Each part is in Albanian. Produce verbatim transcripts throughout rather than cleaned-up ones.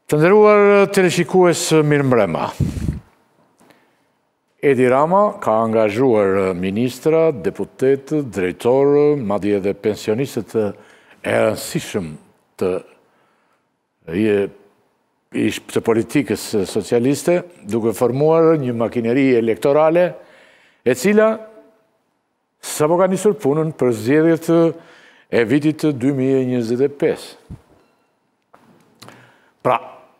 Të nderuar teleshikues, mirëmbrëma. Edi Rama ka angazhuar ministra, deputet, drejtorë, madje edhe pensionistët e rëndësishëm të, të politikës socialiste, duke formuar një makineri elektorale e cila sapo ka nisur punën për zgjedhjet e vitit dy mijë e njëzet e pesë. Pra,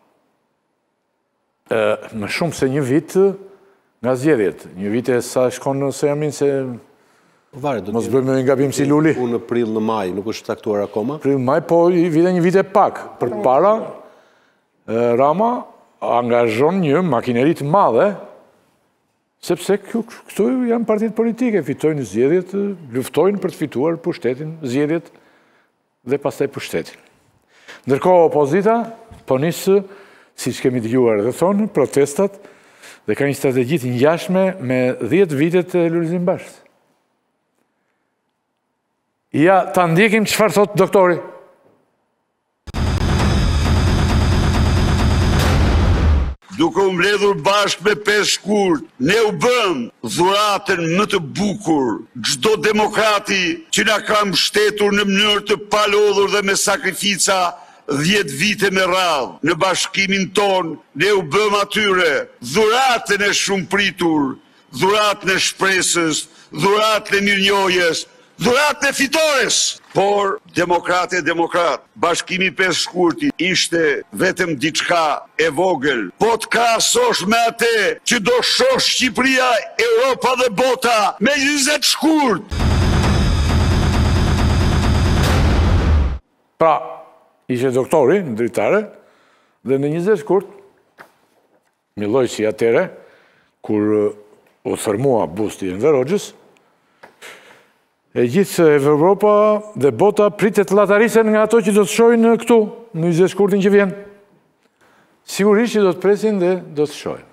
më shumë se një vit nga zgjedhjet. Një vit e sa shkon në Sejamin se mos bëjmë një gabim si Luli. Unë në prill në maj, nuk është taktuar akoma? Prill në maj, po i vite një vit e pak. Për para, Rama angazhon një makinerit madhe, sepse këtu janë partitë politike, fitojnë zgjedhjet, luftojnë për të fituar pushtetin, zgjedhjet dhe pastaj pushtetin. Ndërkohë opozita po nisë, si që kemi dëgjuar dhe thonë, protestat dhe ka një strategjit ngjashme me dhjetë vitet e Lulzim Bashkës. Ja, ta ndjekim çfarë thot doktori. Duke u mbledhur bashkë me pesë shkurt, ne u bëm dhuratën më të bukur çdo demokrati që na ka mbështetur në mënyrë të palodhur dhe me sakrifica dhjetë vite me radhë. Në bashkimin ton, ne u bëm atyre dhuratën e shumë pritur, dhuratën e shpresës, dhuratën e mirënjohjes, dhuratën e fitores. Por, demokrat e demokrat, bashkimi pesë shkurti ishte vetëm diçka e vogël. Po të krahasosh me atë që do shosh Shqipëria, Europa dhe bota me njëzet shkurt. Pra, ishe doktori në dritare, dhe në njëzet shkurt, Miloj si atere, kur u thërmua busti i Enver Hoxhës, e gjithë Evropa dhe bota pritet llatarisen nga ato që do të shojnë këtu, në njëzet shkurtin që vjen. Sigurisht që do të presin dhe do të shojnë.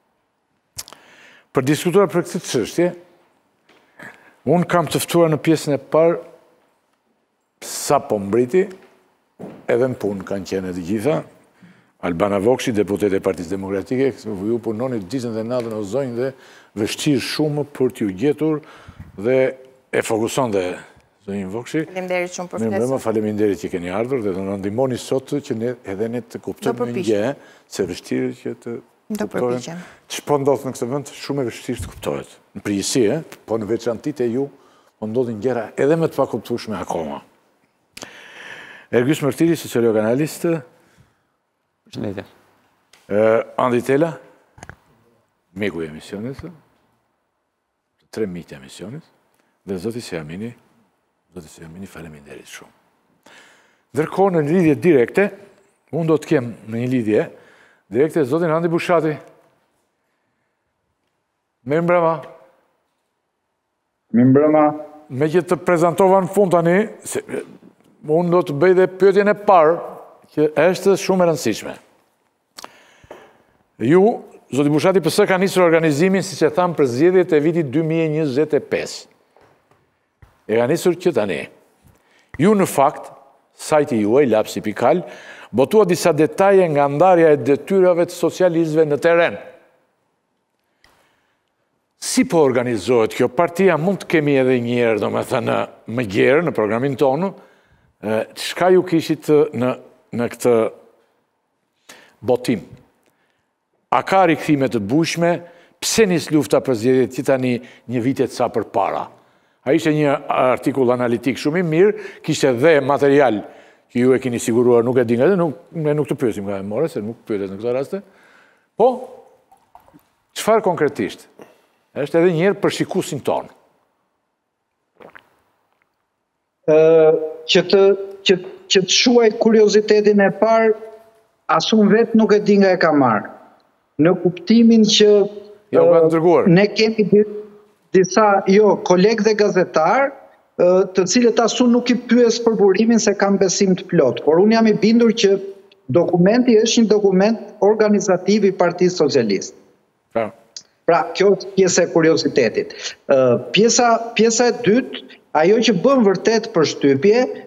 Për diskutuar për këtë çështje, unë kam të ftuar në pjesën e parë sa po mbriti, edhe në punë kanë qenë të gjitha, Albana Vokshi, deputet e Partisë Demokratike, ju punoni ditën dhe natën o zonjë dhe vështirë shumë për t'ju gjetur dhe e fokuson dhe zonjë Vokshi. Faleminderit shumë për ftesën. Mirëmbrëma, faleminderit që keni ardhur dhe do na ndihmoni sot që ne edhe ne të kuptojmë një gjë, se vështirë që të kuptojmë. Ç'po ndodh në këtë vend, shumë e vështirë të kuptohet. Në përgjithësi, po në veçantitë e ju, po ndodhin gjëra edhe më të pakuptueshme akoma. Ergjys Mërtiri, sociolokanalist. Përshëndetje. Andi Tela, miku i emisionit, tre miq të emisionit, dhe zoti Sejamini, zoti Sejamini, faleminderit shumë. Ndërkohë në lidhje direkte, unë do të kem në një lidhje direkte zotin Andi Bushati. Mirëmbrëma. Mirëmbrëma. Me që të prezantova në fund tani, unë do të bëj dhe pyetjen e parë, që është shumë e rëndësishme. Ju, zoti Bushati, pëse ka nisur organizimin, si që thamë, për zgjedhjet e vitit dy mijë e njëzet e pesë. E ka nisur që tani. Ju, në fakt, sajti juaj, Lapsi Pikal, botua disa detaje nga ndarja e detyrave të socialistëve në teren. Si po organizohet kjo partia, mund të kemi edhe njerë, do me thënë, më gjerë në programin tonë, çka ju kishit në, në këtë botim? A ka rikthime të bushme? Pse nis lufta për zgjedhjet që tani një vitet sa për para? A ishte një artikull analitik shumë i mirë, kishte dhe material që ju e keni siguruar, nuk e di nga dhe, nuk, ne nuk të pyesim nga e more, se nuk pyetet në këto raste. Po, çfarë konkretisht? Është edhe njërë për shikusin tonë. Që të, që, që të shuaj kuriozitetin e parë, asun vetë nuk e di nga e ka marrë. Në kuptimin që jo, uh, ne kemi disa jo, kolegë dhe gazetar, uh, të cilët asun nuk i pyes për burimin se kam besim të plot. Por unë jam i bindur që dokumenti është një dokument organizativ i Partisë Socialiste. Ja. Pra, kjo është pjesa e kuriozitetit. Uh, pjesa, pjesa e dytë, ajo që bën vërtet përshtypje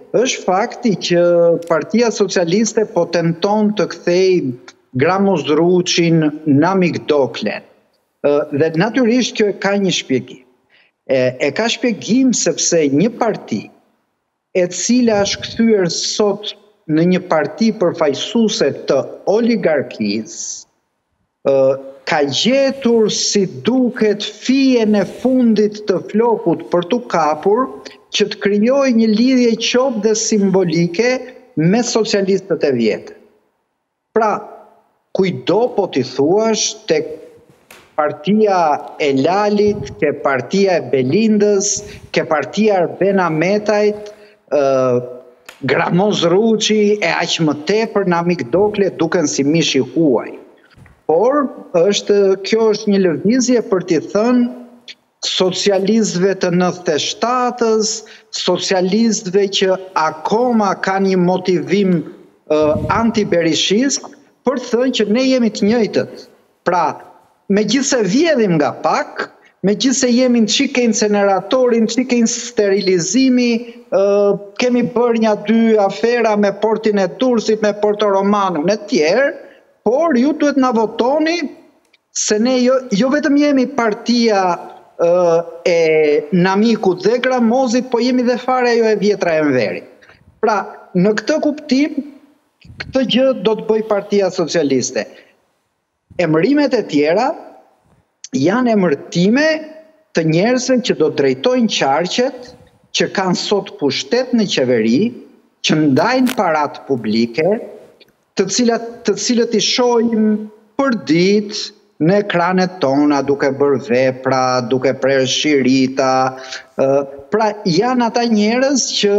është fakti që Partia Socialiste po tenton të kthej Gramozruçin në Amigdoklen. Dhe natyrisht kjo e ka një shpjegim. E, e ka shpjegim sepse një parti e cila është kthyer sot në një parti përfaqësuese të oligarkisë, ka gjetur si duket fijen e fundit të flokut për t'u kapur që të krijojë një lidhje qopë dhe simbolike me socialistët e vjetë. Pra, kujdo po t'i thuash tek partia e Lalit, ke partia e Belindës, ke partia Arbena Metajt, uh, Gramozruçi e aq më tepër në Amigdokle duken si mishi huaj. Por është, kjo është një lëvizje për t'i thënë socialistëve të nëntëdhjetë e shtatës, socialistëve që akoma kanë një motivim uh, anti-berishist, për të thënë që ne jemi të njëjtët. Pra, megjithse vjedhim nga pak, megjithse jemi në çike inceneratorin, çike sterilizimi, uh, kemi bërë një dy afera me portin e Durrësit, me Porto Romanun e tjerë, por ju duhet na votoni se ne jo, jo vetëm jemi partia uh, e Namikut dhe Gramozit, po jemi dhe fare ajo e vjetra e Enverit. Pra, në këtë kuptim, këtë gjë do të bëj Partia Socialiste. Emërimet e tjera janë emërtime të njerëzve që do drejtojnë qarqet, që kanë sot pushtet në qeveri, që ndajnë parat publike, të cilat, të cilët i shohim për ditë në ekranet tona, duke bërë vepra, duke prerë shirita. Pra, janë ata njerëz që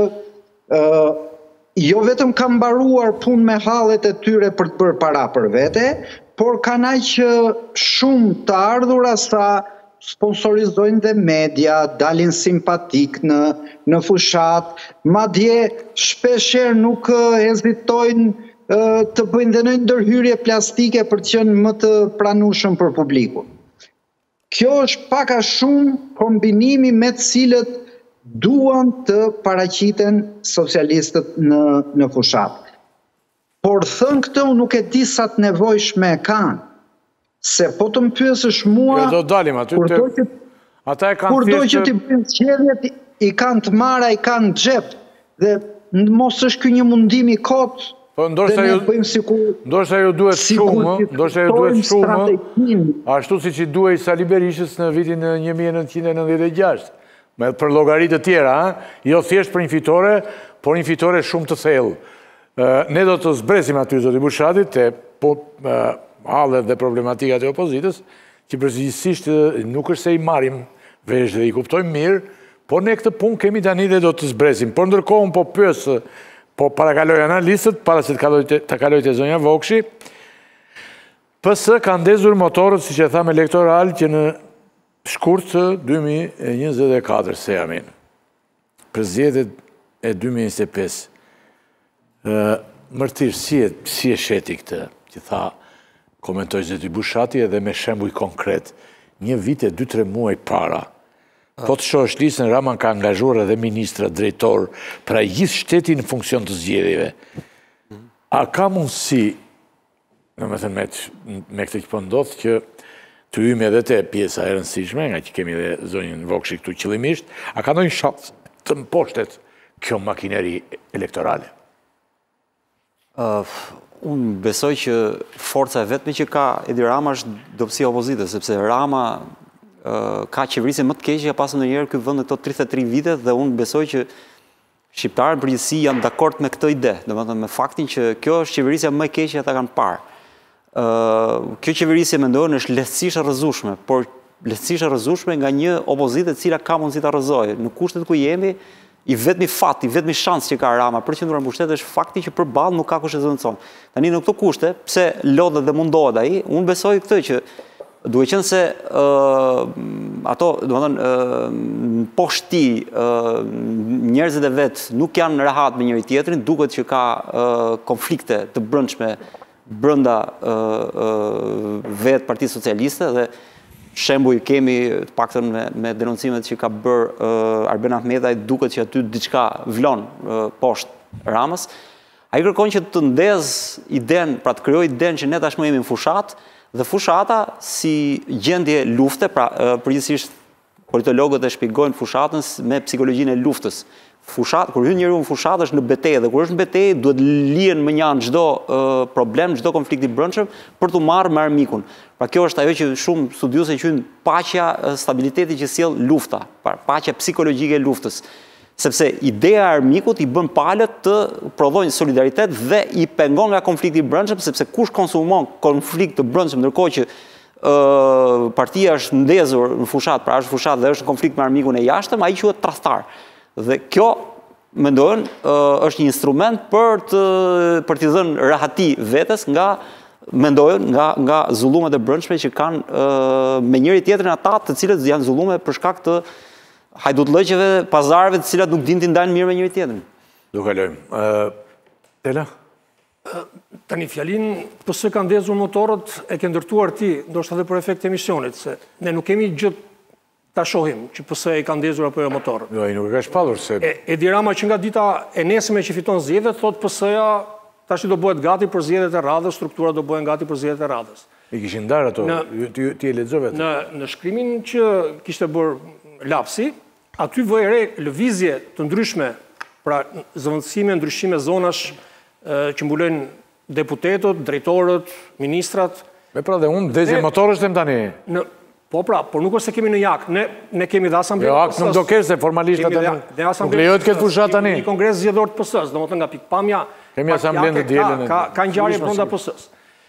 jo vetëm kanë mbaruar punë me hallet e tyre për të bërë para për vete, por kanë aq shumë të ardhura sa sponsorizojnë dhe media, dalin simpatik në, në fushat, madje shpeshherë nuk hezitojnë të bëjnë dhe në ndërhyrje plastike për të qenë më të pranueshëm për publikun. Kjo është pak a shumë kombinimi me të cilët duan të paraqiten socialistët në, në fushat. Por thënë këtë, unë nuk e di sa të nevojshme e kanë, se po të më pyesësh mua, jo, do dalim aty, kur do që, ata e kanë kur do thjesht që t'i bëjnë qedjet, i kanë të mara, i kanë xhep, dhe mos është ky një mundim i kotë. Po ndoshta ju ndoshta ju duhet shumë, ndoshta ju duhet shumë, ashtu siç i duhej Sali Berishës në vitin një mijë e nëntëqind e nëntëdhjetë e gjashtë, me për llogari të tjera, jo thjesht për një fitore, por një fitore shumë të thellë. Ne do të zbresim aty zoti Bushati te po hallet dhe problematikat e opozitës, që përgjithsisht nuk është se i marrim vesh dhe i kuptojmë mirë, por ne këtë punë kemi tani dhe do të zbresim. Por ndërkohë po pyes, po parakaloj analistët, para se të kaloj të zonja Vokshi, P S ka ndezur motorët, si që e tham, elektoral, që në shkurt të dy mijë e njëzet e katër, se jamin. Për zgjedhjet e dy mijë e njëzet e pesë. Mërtir, si e, si e sheti këtë, që tha, komentoj zoti Bushati edhe me shembuj konkret, një vit e dy tre muaj para, po të shohësh listën, Rama ka angazhuar edhe ministra, drejtor, pra gjithë shteti në funksion të zgjedhjeve. A ka mundësi, në me thënë me këtë që po ndodhë, që të hyjmë edhe te pjesa e rëndësishme, nga që kemi edhe zonjën Vokshi këtu qëllimisht, a ka ndonjë shans të mposhtet kjo makineri elektorale? Unë besoj që forca e vetme që ka Edi Rama është dobësia opozitës, sepse Rama ka qeverisje më të keqe që ka pasur ndonjëherë ky vend në këto tridhjetë e tre vite, dhe unë besoj që shqiptarët në përgjithësi janë dakord me këtë ide, domethënë me faktin që kjo është qeverisja më e keqe që ata kanë parë. Kjo qeverisje mendojnë është lehtësisht e rrëzueshme, por lehtësisht e rrëzueshme nga një opozitë e cila ka mundësi ta rrëzojë. Në kushtet ku jemi, i vetmi fat, i vetmi shans që ka Rama për të qëndruar në pushtet është fakti që përballë nuk ka kush e zëvendëson. Tani në këto kushte, pse lodhet dhe mundohet ai, unë besoj këtë që duhet qenë se ato, domethënë, poshti njerëzit e vet nuk janë rehat me njëri tjetrin, duket që ka konflikte të brendshme brenda vet Partisë Socialiste, dhe shembuj kemi të paktën me, me denoncimet që ka bërë uh, Arben Ahmetaj, duket që aty diçka vlon uh, poshtë Ramës. Ai kërkon që të ndez iden, pra të krijojë iden që ne tashmë jemi në fushat, dhe fushata si gjendje lufte, pra uh, përgjithsisht politologët e shpjegojnë fushatën me psikologjinë e luftës. Fushat, kur hyn njeriu në fushatë është në betejë, dhe kur është në betejë duhet lihen më njanë çdo uh, problem, çdo konflikt i brendshëm për të marrë me armikun. Pra kjo është ajo që shumë studiuese quajnë paqja, stabiliteti që sjell lufta, pra paqja psikologjike e luftës. Sepse ideja e armikut i bën palët të prodhojnë solidaritet dhe i pengon nga konflikti i brendshëm, sepse kush konsumon konflikt të brendshëm ndërkohë që uh, partia është ndezur në fushat, pra është fushat dhe është në konflikt me armikun e jashtëm, ai quhet tradhtar. Dhe kjo, mendojnë, është një instrument për të për t'i dhënë rahati vetes nga, mendojnë, nga, nga zullumet e brendshme që kanë me njëri tjetrin ata të cilët janë zullume për shkak të hajdutllëqeve, pazareve të cilat nuk din t'i ndajnë mirë me njëri tjetrin. Do kalojmë. Tela? Tani fjalin pse kanë ndezur motorët e ke ndërtuar ti, ndoshta edhe për efekt emisionit, se ne nuk kemi gjë ta shohim që pse i kanë ndezur apo jo motorët. Jo, ai nuk e ka shpallur se Edi Rama që nga dita e nesme që fiton zgjedhjet thot pse-ja tash do bëhet gati për zgjedhjet e radhës, struktura do bëhen gati për zgjedhjet e radhës. I kishin ndarë ato, ti, ti e lexove atë. Në në shkrimin që kishte bërë Lapsi, aty vë re lëvizje të ndryshme, pra zëvendësime, ndryshime zonash që mbulojnë deputetët, drejtorët, ministrat. Me pra dhe unë dhezje motorës them tani. Në Po pra, por nuk është se kemi në jak, ne, ne kemi dhe asamblenë Jo, akt nuk do kesh se formalisht atë nuk lejohet këtë fushat tani. Kemi një kongres zgjedhor të P S-s, domethënë nga pikpamja kemi asamblenë të dielën. Ka ka ngjarje brenda P S-s.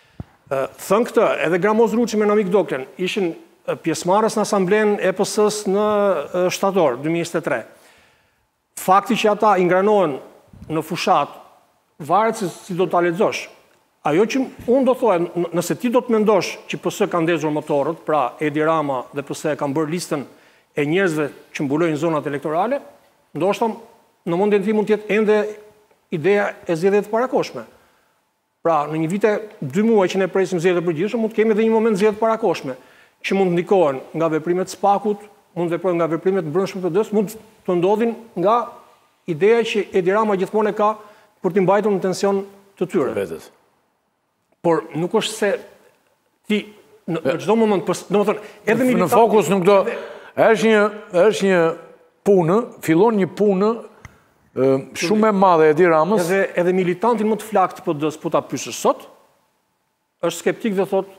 Thën këtë, edhe Gramoz Ruçi me Namik Doklen ishin pjesëmarrës në asamblenë e P S-s në shtator dy mijë e njëzet e tre. Fakti që ata ingranohen në fushat varet se si do ta lexosh. Ajo që unë do thoj, nëse ti do të mendosh që P S ka ndezur motorët, pra Edi Rama dhe P S e kanë bërë listën e njerëzve që mbulojnë zonat elektorale, ndoshta në mendjen tim mund të jetë ende ideja e zgjedhjeve të parakoshme. Pra, në një vite, dy muaj që ne presim zgjedhje të përgjithshme, mund të kemi edhe një moment zgjedhje të parakoshme, që mund të ndikohen nga veprimet SPAK-ut, mund të veprojnë nga veprimet të brendshme të P D-s, mund të ndodhin nga ideja që Edi Rama gjithmonë e ka për të mbajtur në tension të tyre. Vetes. Por nuk është se ti në çdo moment, domethënë, edhe militanti në fokus nuk do është një është një punë, fillon një punë shumë e madhe e Edi Ramës. Edhe edhe militantin më të flakt të P D-s po ta pyesësh sot, është skeptik dhe thot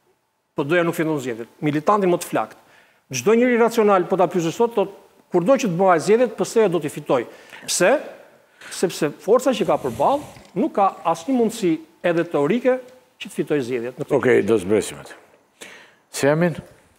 P D-ja nuk fiton zgjedhjet. Militantin më të flakt. Çdo njeri racional po ta pyesësh sot, thot kurdo që të bëjë zgjedhjet, P S-ja do t'i fitojë. Pse? Sepse forca që ka përballë nuk ka asnjë mundësi edhe teorike që të fitoj zgjedhjet. Okej, do zbresim atë. Si jamin?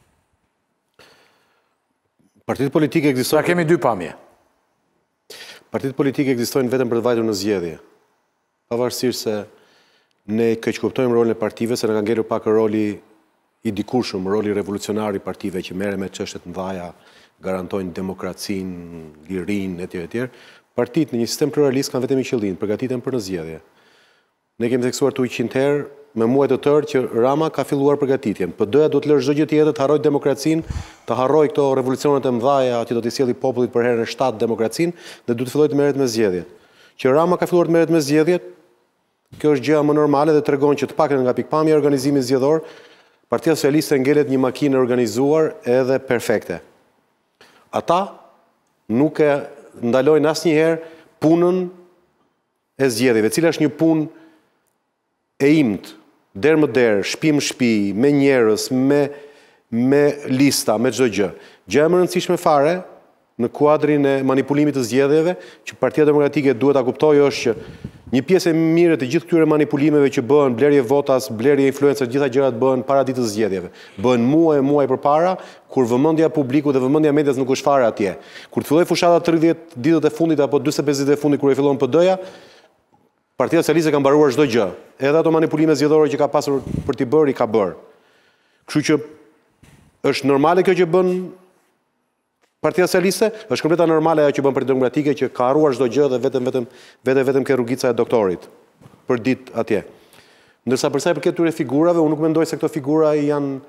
Partitë politike ekzistojnë. Sa kemi dy pamje. Partitë politike ekzistojnë vetëm për të vajtur në zgjedhje. Pavarësisht se ne keq kuptojmë rolin e partive, se na ka ngelur pak roli i dikurshëm, roli revolucionar i partive që merren me çështje të mëdha, garantojnë demokracinë, lirinë etj etj. Partitë në një sistem pluralist kanë vetëm një qëllim, përgatiten për në zgjedhje. Ne kemi theksuar të ujqind herë me muaj të tërë që Rama ka filluar përgatitjen. P D-ja do të lërë çdo gjë tjetër, të harrojë demokracinë, të harrojë këto revolucionet e mëdha që do t'i sjellë popullit për herën e shtatë demokracinë dhe do të fillojë të merret me zgjedhjet. Që Rama ka filluar të merret me zgjedhjet, kjo është gjëja më normale dhe tregon që të paktën nga pikpamja e organizimit zgjedhor, Partia Socialiste ngelet një makinë e organizuar edhe perfekte. Ata nuk e ndalojnë asnjëherë punën e zgjedhjeve, e cila është një punë e imt, der më der, shtëpi më shtëpi, me njerëz, me me lista, me çdo gjë. Gjëja më e rëndësishme fare në kuadrin e manipulimit të zgjedhjeve, që Partia Demokratike duhet ta kuptojë është që një pjesë e mirë të gjithë këtyre manipulimeve që bëhen, blerje votas, blerje influencer, gjitha gjërat bëhen para ditës së zgjedhjeve. Bëhen muaj e muaj përpara, kur vëmendja e publikut dhe vëmendja e medias nuk është fare atje. Kur filloi fushata tridhjetë ditët e fundit apo dyzet e pesë ditët e fundit kur e fillon P D-ja, Partia Socialiste ka mbaruar çdo gjë. Edhe ato manipulime zgjedhore që ka pasur për t'i bërë, i ka bërë. Kështu që është normale kjo që bën Partia Socialiste, është kompleta normale ajo që bën Partia Demokratike, që ka harruar çdo gjë dhe vetëm vetëm vetë vetëm ke rrugica e doktorit për ditë atje. Ndërsa për sa i përket këtyre figurave, unë nuk mendoj se këto figura janë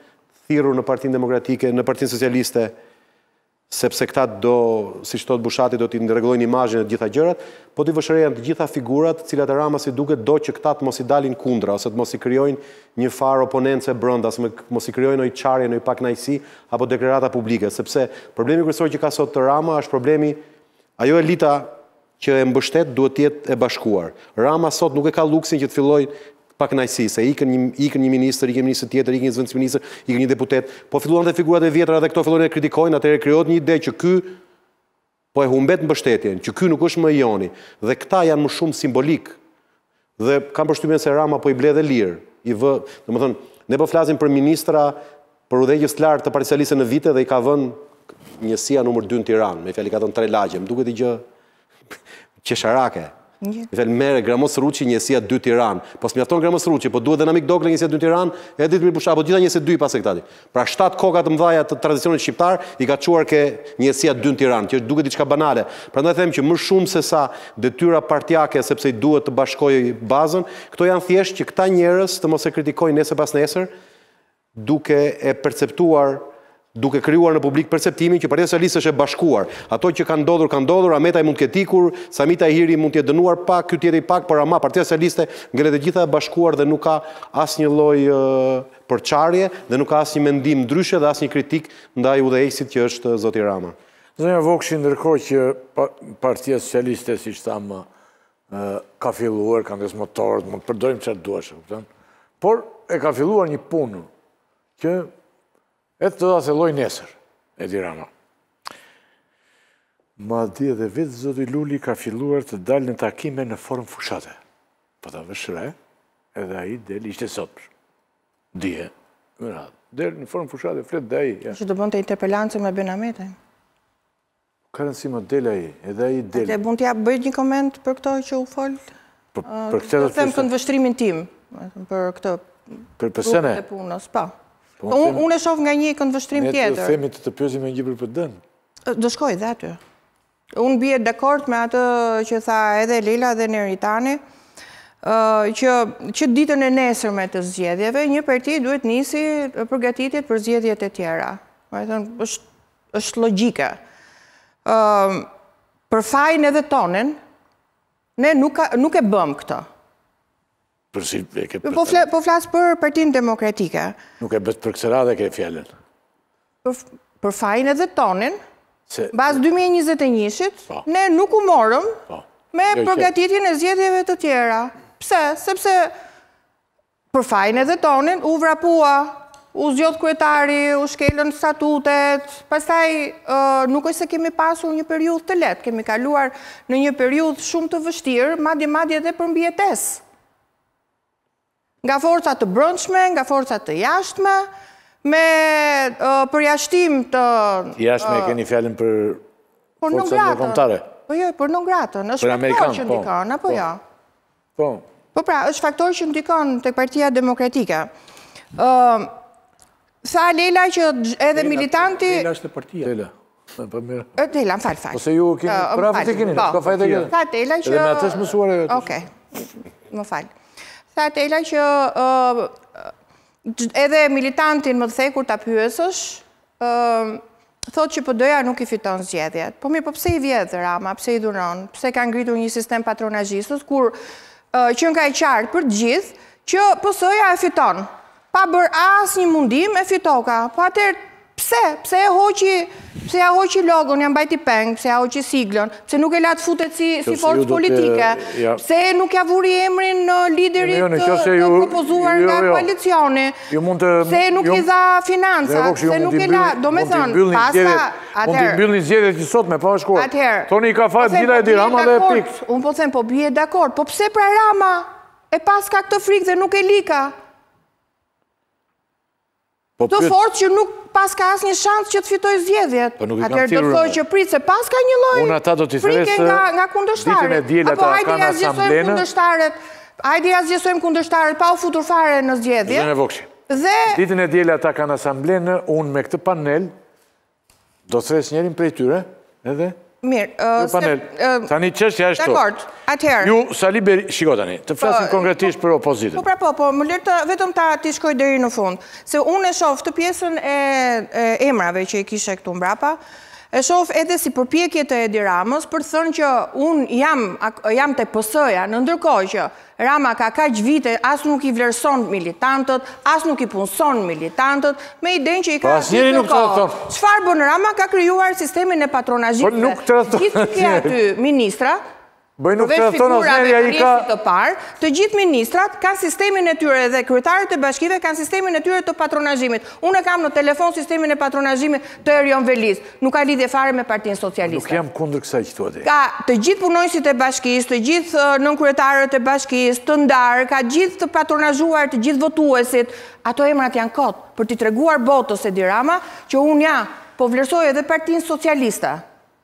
thirrur në Partinë Demokratike, në Partinë Socialiste, sepse këta do, si që thotë Bushati, do t'i rregullojnë imazhin e të gjitha gjërat, po t'i vëshërejnë të gjitha figurat, cilat e Rama si duket do që këta të mos i dalin kundra, ose të mos i krijojnë një farë oponence brenda, ose mos i krijojnë një çarje, një pakënaqësi apo deklarata publike, sepse problemi kryesor që ka sot të Rama është problemi ajo elita që e mbështet duhet të jetë e bashkuar. Rama sot nuk e ka luksin që të fillojë pakënaqësi, se ikën një, ikën një ministër, ikën një ministër tjetër, ikën një zëvendës ministër, ikën një deputet, po filluan dhe figurat e vjetra dhe këto fillojnë e kritikojnë, atëherë krijohet një ide që ky po e humbet mbështetjen, që ky nuk është më joni, dhe këta janë më shumë simbolik. Dhe kam përshtypjen se Rama po i ble dhe lirë, i vë, domethënë, ne po flasim për ministra për udhëheqjes të lartë të Partisë Socialiste në vite dhe i ka vënë njësia numër dy në Tiranë, me fjalë i ka dhënë tre lagje, më duket i gjë qesharake. Me fjalë merre Gramos Ruçi njësia dy Tiranë. Po s'mjafton Gramos Ruçi, po duhet Dinamik Dokle njësia dy Tiranë, edhe Ditmir Busha, apo gjitha njësia dy pas e këtij. Pra shtat koka të mëdha të tradicionit shqiptar i ka çuar ke njësia dy në Tiranë, që duket diçka banale. Prandaj them që më shumë se sa detyra partijake sepse i duhet të bashkojë bazën, këto janë thjesht që këta njerëz të mos e kritikojnë nesër pas nesër, duke e perceptuar duke krijuar në publik perceptimin që Partia Socialiste është e bashkuar. Ato që kanë ndodhur, kanë ndodhur, Ametaj mund të ketë ikur, Samita Hiri mund të jetë dënuar pak, ky tjetri pak, por ama Partia Socialiste ngjelet e gjitha e bashkuar dhe nuk ka asnjë lloj uh, përçarje dhe nuk ka asnjë mendim ndryshe dhe asnjë kritik ndaj udhëheqësit që është zoti Rama. Zonja Vokshi, ndërkohë që Partia Socialiste, siç thamë, uh, ka filluar, ka ndës motorët, mund të përdorim çfarë duash, kupton? Por e ka filluar një punë që e të da thelloj nesër, Edi Rama. Ma di edhe vetë zoti Luli ka filluar të dalë në takime në formë fushate. Po ta vëshre, edhe ai del, ishte sot. Dije, më radhë. Del në formë fushate, flet dhe ai. Që të bënte interpelancë me Benametaj. Ka rëndësi më del ai, edhe ai del. Atë mund t'ja bëjt një koment për këto që u folët? Për këtë të them këndvështrimin tim, për këtë për pësene e punës, pa. Unë e shoh nga një këndvështrim tjetër. Ne të themi të të pyesim me një për për dënë. Do shkoj dhe aty. Unë bie dakord me atë që tha edhe Lila dhe Neritani, që ditën e nesërme të zgjedhjeve, një parti duhet nisi përgatitjet për zgjedhjet e tjera. Është logjike. Për fajin edhe tonin, ne nuk e bëm këtë. Po flasë për Partinë Demokratike. Nuk e bët për kësëra dhe ke fjallën. Për fajin edhe tonin, bas dy mijë e njëzet e njësit, ne nuk u morëm me përgatitjen e zgjedhjeve të tjera. Pse? Sepse për fajin edhe tonin u vrapua, u zgjodh kryetari, u shkelën statutet, pastaj nuk është se kemi pasur një periudhë të lehtë, kemi kaluar në një periudhë shumë të vështirë, madje madje edhe për mbijetesë. Nga forcat të brendshme, nga forcat të jashtme, me përjashtim të... Jashtme e keni fjallin për forcat ndërkombëtare? Po jo, për non-gratën, është faktor që ndikon, apo jo? Po. Po pra, është faktor që ndikon tek Partia Demokratike. Tha Lela që edhe militanti... Lela është e partia. Lela. Lela, më falë, falë. Ose ju keni, prafët i keni, ka fajt e keni. Tha Lela që... Edhe me atës mësuar e... Okej, më falë. Tha Lela që edhe militantin më të thekur të pyesësh, thot që P D-ja nuk i fiton zgjedhjet. Po mirë, po pse i vjedh Rama, pse i dhuron, pse ka ngritur një sistem patronazhistës, kur që nga e qartë për gjithë, që P S-ja e fiton. Pa bërë asë një mundim e fitoka. Po atër, pse? Pse e hoqi, pse ja hoqi logon, ja mbajti peng, pse ja hoqi siglon, pse nuk e latë futet si forcë politike, pse nuk ja vuri emrin në liderit të propozuar nga koalicioni, pse nuk i dha financa, pse nuk i la, do me thënë, pasta, atër... Mund t'i mbyll një zgjedhje që sot me pa shkuar. Atër... Toni ka fat gjitha e di Rama dhe pik. Unë po them, po bje dakord, po pse pra Rama e pas ka këtë frikë dhe nuk e lika? Të fortë që nuk pas ka asë një shansë që të fitoj zgjedhjet. Atër do të thoi që pritë se pas ka një loj frike nga kundërshtarët. Apo hajde ja zgjesojmë kundërshtarët, hajde ja zgjesojmë kundërshtarët pa u futur fare në zgjedhje. Zënë Vokshi, ditën e djela ata kanë asamblenë, unë me këtë panel, do të thres njerin prej tyre, edhe Mirë. Tani çështja është këtu. Dakord, atëherë. Ju, Sali Beri, shiko tani, të flasim konkretisht për opozitën. Po pra po, po, më lërë të vetëm ta ti shkoj deri në fund. Se unë e shoh të pjesën e emrave që i kishe këtu mbrapa, e shoh edhe si përpjekje të Edi Ramës për thënë që unë jam, jam të P S-ja, në ndërkohë që Rama ka kaq vite, as nuk i vlerëson militantët, as nuk i punëson militantët, me idenë që i ka asnjëri nuk tradhton. Çfarë bën Rama? Ka krijuar sistemin e patronazhitëve. Po nuk tradhton. Gjithë që ke aty ministra, Bëj nuk tradhton asnjëri ai ka të parë, të gjithë ministrat kanë sistemin e tyre dhe kryetarët e bashkive kanë sistemin e tyre të patronazhimit. Unë kam në telefon sistemin e patronazhimit të Erion Velis. Nuk ka lidhje fare me Partinë Socialiste. Nuk jam kundër kësaj që thuat. Ka të gjithë punonjësit e bashkisë, të gjithë nënkryetarët e bashkisë, të ndarë, ka gjithë të patronazhuar, të gjithë votuesit. Ato emrat janë kot për t'i treguar botës Edi Rama që unë ja po vlerësoj edhe Partinë Socialiste.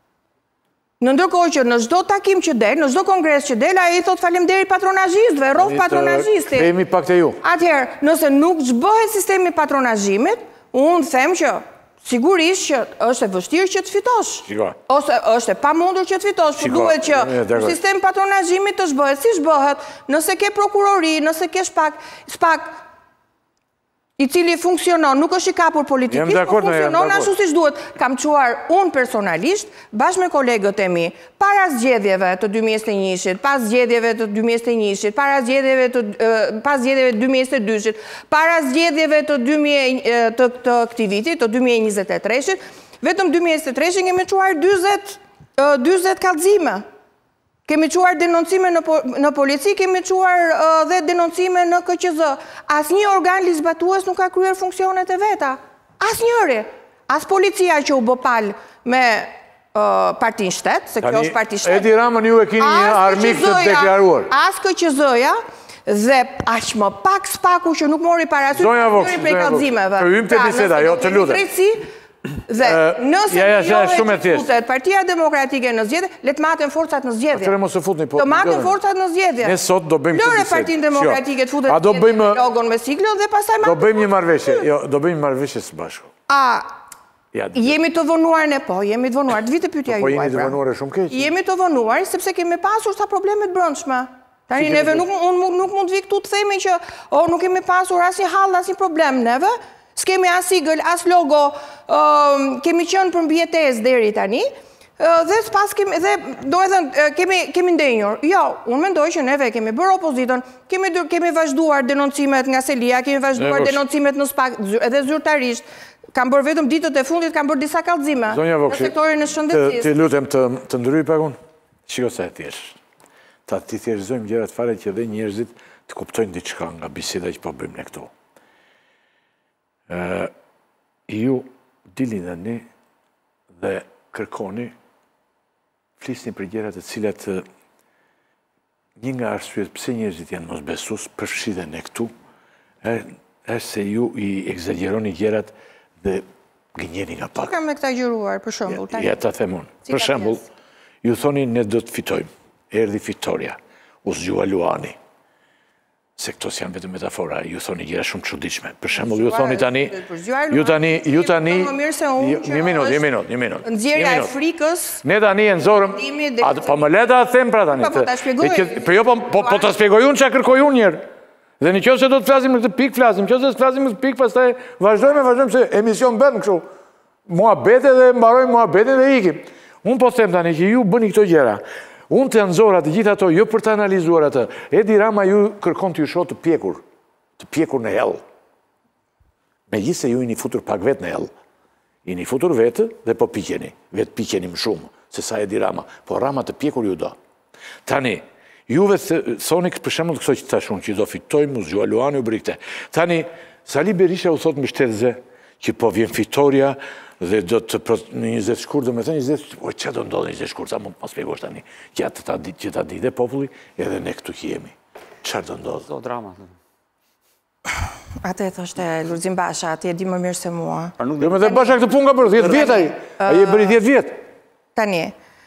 Në ndërkohë që në çdo takim që del, në çdo kongres që del, ai i thot faleminderit patronazhistëve, rrof patronazhistit. Kthehemi pak te ju. Atëherë, nëse nuk zhbohet sistemi patronazhimit, unë them që sigurisht që është e vështirë që të fitosh. Ose është e pamundur që të fitosh, por duhet që sistemi patronazhimit të zhbohet si zhbohet, nëse ke prokurori, nëse ke shpak, spak i cili funksionon, nuk është i kapur politikisht, por funksionon ashtu siç duhet. Kam çuar unë personalisht, bashkë me kolegët e mi, para zgjedhjeve të dy mijë e njëzet, pas zgjedhjeve të dy mijë e njëzet, para zgjedhjeve të pas zgjedhjeve të dy mijë e dyshit, para zgjedhjeve të dy mijë të këtij viti, të dy mijë e njëzet e treshit, vetëm dy mijë e treshin kemi çuar dyzet kallëzime. Kemi quar denoncime në polici, kemi quar dhe denoncime në K Q Z. Asnjë organ ligjzbatues nuk ka kryer funksionet e veta. Asnjëri. As policia që u bë palë me Partinë Shtet, se kjo është Parti Shtet. Edi Ramën ju e kini një armik të deklaruar. As K Q Z-ja dhe aq më pak spaku që nuk mori parasysh njëri prej kallëzimeve. Për hym te biseda, jo të lutem. Dhe nëse njohet që futet Partia Demokratike në zgjedhje, le të maten forcat në zgjedhje. Të maten forcat në zgjedhje. Ne sot do bëjmë këtë bisedë. Lëre Partinë Demokratike të futet në zgjedhje me logon me siglën dhe pastaj do bëjmë një marrëveshje. Jo, do bëjmë një marrëveshje së bashku. A jemi të vonuar ne po, jemi të vonuar. Të vitë pyetja juaj. Po jemi të vonuar shumë keq. Jemi të vonuar sepse kemi pasur sa probleme të brendshme. Tani neve nuk nuk mund të vi këtu të themi që o nuk kemi pasur asnjë hall, asnjë problem neve. S'kemi as sigël, as logo, kemi qënë për mbjetesë deri tani, dhe s'pas kemi, dhe do e thënë, kemi ndenjur. Jo, unë mendoj që neve kemi bërë opozitën, kemi vazhduar denoncimet nga Selia, kemi vazhduar denoncimet në spak, edhe zyrtarisht, kam bërë vetëm ditët e fundit, kam bërë disa kallëzime në sektorin e shëndetësisë. Ti lutem të ndryj pak unë, shiko sa e thjesht. Ta ti thjeshtëzojmë gjërat fare që dhe njerëzit të kuptojnë diçka nga biseda që po bëjmë ne këtu. Ju dilni tani dhe kërkoni, flisni për gjëra të cilat një nga arsyet pse njerëzit janë mosbesues, përfshirën ne këtu, është se ju i egzageroni gjërat dhe gënjeni nga pak. Kam egzageruar, për shembull, tani. Ja ta them unë. Për shembull, ju thoni ne do të fitojmë. Erdhi fitoria, u zgjua Luani. Se këto janë vetëm metafora, ju thoni gjëra shumë çuditshme. Për shembull, ju thoni tani, ju tani, ju tani, një minutë, një minutë, një minutë. Nxjerrja e frikës. Ne tani e nxorëm, po më le ta them pra tani. Po ta shpjegoj. Po jo, po ta shpjegoj unë çka kërkoj unë njëherë. Dhe nëse do të flasim në këtë pikë, flasim. Nëse do të flasim në këtë pikë, pastaj vazhdojmë, vazhdojmë se emision bën kështu. Muhabete dhe mbarojmë muhabete dhe ikim. Unë po them tani që ju bëni këto gjëra. Unë të nëzora të gjitha ato, jo për të analizuar atë. Edi Rama ju kërkon të ju shoh të pjekur, të pjekur në hell. Me gjithë se ju i një futur pak vetë në hell. I një futur vetë dhe po pikjeni. Vetë pikjeni më shumë, se sa Edi Rama. Po Rama të pjekur ju do. Tani, juve thoni për shembull këso që të thashun, që do fitojmë, u zgjua Luani, u brikte. Tani, Sali Berisha u thot mbështetëse që po vjen fitoria, dhe do të në njëzet shkur, do me thë njëzet, o që do ndodhe njëzet shkur, sa mund pas pegosh tani, që ta di dhe populli, edhe ne këtu që jemi. Qërë do ndodhe? Do drama. Ate e thoshte Lulzim Basha, ati e di më mirë se mua. Jo me dhe Basha këtë pun ka bërë, dhjetë vjetë aji, aji e bëri dhjetë vjetë. Tani,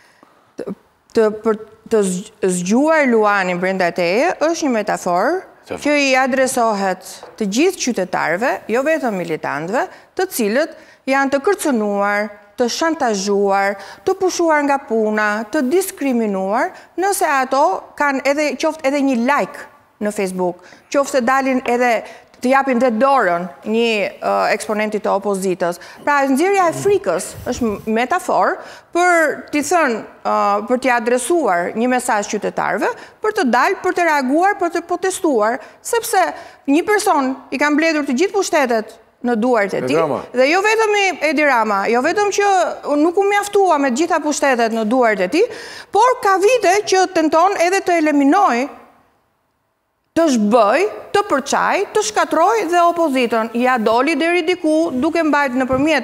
të zgjuar Luani brenda teje, është një metaforë që i adresohet të gjithë qytetarve, jo vetëm militantve, të cilët janë të kërcënuar, të shantazhuar, të pushuar nga puna, të diskriminuar, nëse ato kanë edhe qoftë edhe një like në Facebook, qoftë se dalin edhe të japin dhe dorën një uh, eksponentit të opozitës. Pra, nxjerrja e frikës është metafor për t'i thënë, uh, për t'i adresuar një mesazh qytetarëve, për të dalë, për të reaguar, për të protestuar, sepse një person i ka mbledhur të gjithë pushtetet në duart e tij, dhe jo vetëm Edi Rama, jo vetëm që nuk u mjaftua me të gjitha pushtetet në duart e tij, por ka vite që tenton edhe të eliminojë, të shbëj, të përçaj, të shkatroj dhe opozitën. Ja doli deri diku duke mbajt nëpërmjet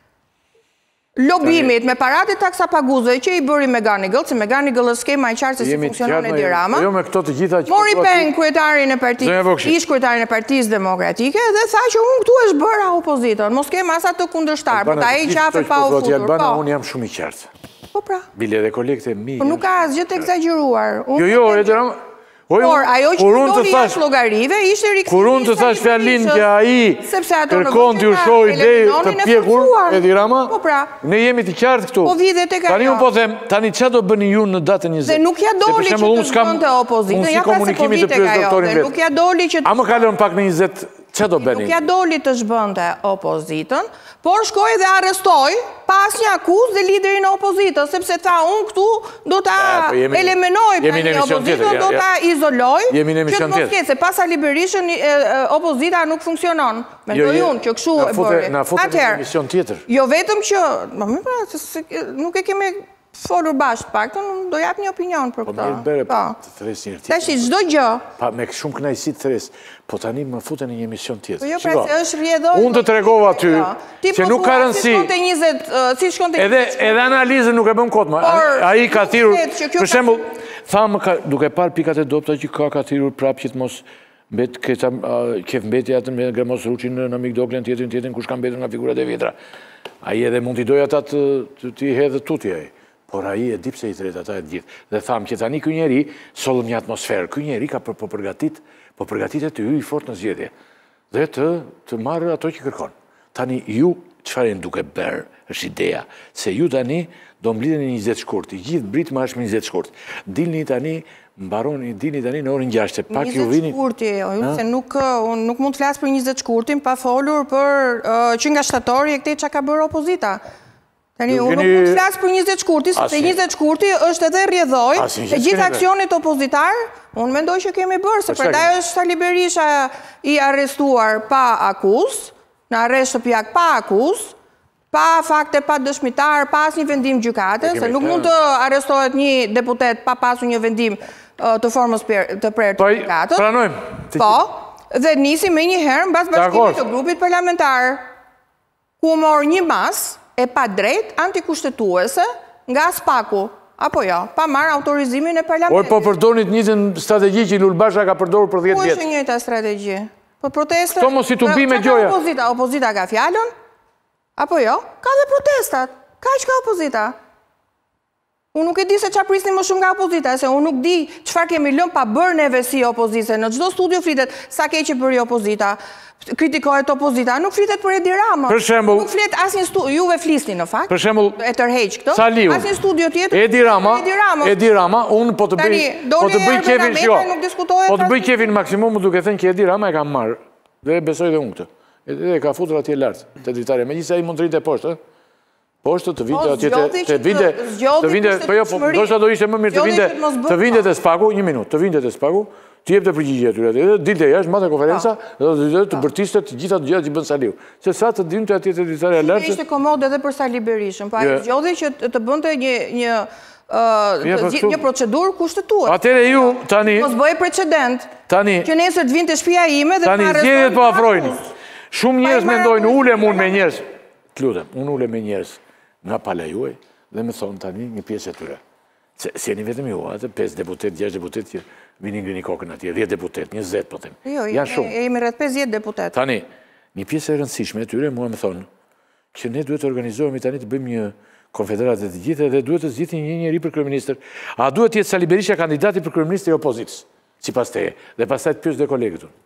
lobimit me paratë e taksapaguzëve që i bëri Meganigal, se Meganigal është skema e qartë se si funksionon Edi Rama. Jo me këto të gjitha që mori peng kryetarin e partisë, ish kryetarin e Partisë Demokratike dhe tha që unë këtu e zbëra opozitën, mos kem asa të kundërshtar, por ta ai qafe pa u futur. Albana, unë jam shumë i qartë. Po pra. Bile dhe kolekte mi. Po nuk ka asgjë të egzageruar. Jo, jo, Edi Rama. Por, ajo që përdori jashtë llogarive ishte riksimi. Kur unë të thash fjalin që ai kërkon t'ju shoh ide të pjekur, Edi Rama, ne jemi të qartë këtu. Po vide tek ajo. Tani unë po them, tani çfarë do bëni ju në datën njëzet? Dhe nuk ja doli që të zgjidhte opozitën, ja ka se po vite tek ajo. Dhe nuk ja doli që A më kalon pak në njëzet, çfarë do bëni? Nuk ja doli të zhbënte opozitën, por shkoi dhe arrestoi pas një akuzë dhe liderin e opozitës, sepse tha unë këtu do ta eliminoj pra një opozitën, do ta izoloj, që të mos ketë, se pas Ali Berishën opozita nuk funksionon. Mendoj unë që kështu e bëri. Na futën në emision tjetër. Jo vetëm që, nuk e kemi folur bashkë pak, do jap një opinion për këto. Po mirë bere, të thres një tjetër. Tashi, çdo gjë. Pa me shumë kënaqësi të thres, po tani më futen në një emision tjetër. Po jo, pra se është rrjedhoj. Unë të tregova aty që nuk ka rëndësi. Si shkonte Edhe edhe analizën nuk e bëm kot më. Ai ka thirrur, për shembull, thamë duke parë pikat e dobta që ka ka thirrur prapë që të mos mbet këta kef mbeti atë me Gramos Ruçin në Amik Doklen tjetrin tjetrin kush ka mbetur nga figurat e vjetra. Ai edhe mund t'i doj ata të t'i hedhë tuti ai. Por ai e di pse i tret ata e gjithë. Dhe thamë që tani ky njeri soll një atmosferë. Ky njeri ka po përgatit, po përgatitet të hyjë fort në zgjedhje. Dhe të të marrë ato që kërkon. Tani ju çfarë duke bërë, është ideja se ju tani do mblidheni në njëzet shkurt. I gjithë Brit marrësh me njëzet shkurt. Dilni tani, mbaroni, dilni tani në orën gjashtë. Pak ju vini. njëzet shkurti, se nuk nuk mund të flas për njëzet shkurtin pa folur për që nga shtatori e këtej çka ka bërë opozita. Tani, unë nuk mund të flasë për njëzet shkurti, se njëzet shkurti është edhe rrjedhoj e gjithë aksionit opozitar, unë mendoj që kemi bërë, se përdaj është Sali Berisha i arrestuar pa akuz, në arrest shtëpiak pa akuz, pa fakte, pa dëshmitar, pa asnjë vendim gjykate, se nuk mund të arrestohet një deputet pa pasur një vendim të formës të prerë të gjykatës. Pranojmë. Po, dhe nisi me një herë mbas bashkimit të grupit parlamentar, ku mor një mas e pa drejt antikushtetuese nga Spaku, apo jo, pa marrë autorizimin e parlamentit. Oj, po përdornit njëtën strategji që Lul Basha ka përdorur për dhjetë vjetë. Po është njëta strategji? Po protestat... Këto mos i të bi me gjoja. Opozita, opozita ka fjallën? Apo jo? Ka dhe protestat. Ka që ka opozita? Unë nuk e di se qa prisni më shumë nga opozita, se unë nuk di qëfar kemi lëm pa bërë neve si opozite. Në gjdo studio fritet sa ke që bëri opozita, kritikohet opozita, nuk fritet për Edi Rama. Për shembull, nuk flet asnjë studio, juve flisni në fakt. Për shembull, e tërheq këto. Saliu. Asnjë studio tjetër. Edi Rama, Edi Rama, unë po të bëj, po të bëj kefin, jo. Po të bëj kefin maksimum duke thënë që Edi Rama e ka marrë. Dhe besoj dhe unë këtë. Edhe ka futur atje lart, te dritare. Megjithëse ai mund të rritë poshtë, ë? Poshtë të vinte atje të vinte, të vinte, po jo, po ndoshta do ishte më mirë të vinte, të vinte te Spaku, një minutë, të vinte te Spaku, të jepte përgjigje aty aty. Dilte jashtë madhe konferenca, do të bërtiste të gjitha të gjërat që bën Saliu. Se sa të dinte atje te dritare lart. Ishte komod edhe për Sali Berishën, po ai zgjodhi që të bënte një një një procedurë kushtetuese. Atëre ju tani mos bëj precedent. Tani që nesër të vinte shtëpia ime dhe tani zgjedhjet po afrojnë. Shumë njerëz mendojnë ulem unë me njerëz. Të lutem, unë ulem me njerëz nga pala juaj dhe më thonë tani një pjesë e tyre. Se si jeni vetëm ju, atë pesë deputet, gjashtë deputet që vinin ngrini kokën atje, dhjetë deputet, njëzet po them. Jo, jemi rreth pesëdhjetë deputet. Tani, një pjesë e rëndësishme e tyre mua më thonë që ne duhet të organizohemi tani të bëjmë një konfederatë të gjithë dhe duhet të zgjidhni një njeri për kryeministër. A duhet të jetë Sali Berisha kandidati për kryeministër i opozitës, sipas teje, dhe pastaj të pyes dhe kolegët tunë.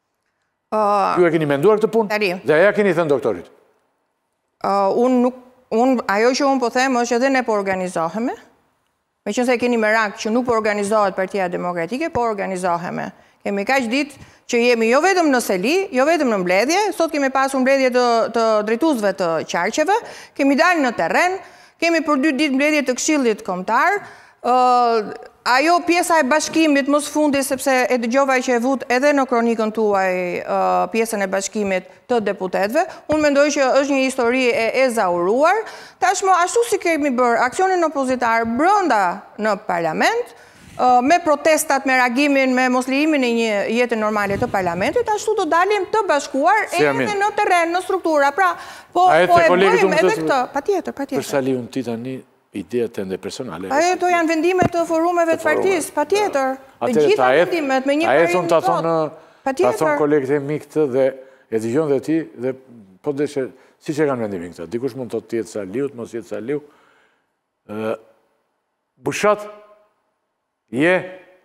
Ju e keni menduar këtë punë? Dhe aja keni thënë doktorit? Unë nuk un, ajo që unë po them është edhe ne po organizoheme, me që se keni merak që nuk po organizohet Partia Demokratike, po organizoheme. Kemi kaq ditë që jemi jo vetëm në seli, jo vetëm në mbledhje, sot kemi pasur mbledhje të, të drejtuesve të qarqeve, kemi dalë në terren, kemi për dy ditë mbledhje të Këshillit Kombëtar. Uh, ajo pjesa e bashkimit mos fundi, sepse e dëgjova që e vut edhe në kronikën tuaj uh, pjesën e bashkimit të deputetëve, unë mendoj që është një histori e ezauruar. Tashmë ashtu si kemi bërë aksionin opozitar brenda në parlament, uh, me protestat, me reagimin, me mos lejimin e një jete normale të parlamentit, ashtu do dalim të bashkuar Si edhe në terren, në struktura. Pra, po, A e po te e kolegët bëjmë unë edhe të- këtë. Patjetër, patjetër. Për Saliun ti tani, ideja tënde personale. Ato janë vendimet të forumeve të partisë, patjetër. Të Atëherë, gjitha ta et- vendimet me një ta et parim unë ta të thonë, thotë. ta Patjetër. thonë kolegët e mi këtë dhe e dëgjon dhe ti dhe po deshe, si që kanë vendimin këtë. Dikush mund të të jetë Saliut, mos jetë Saliu. Ë, Bushat, je,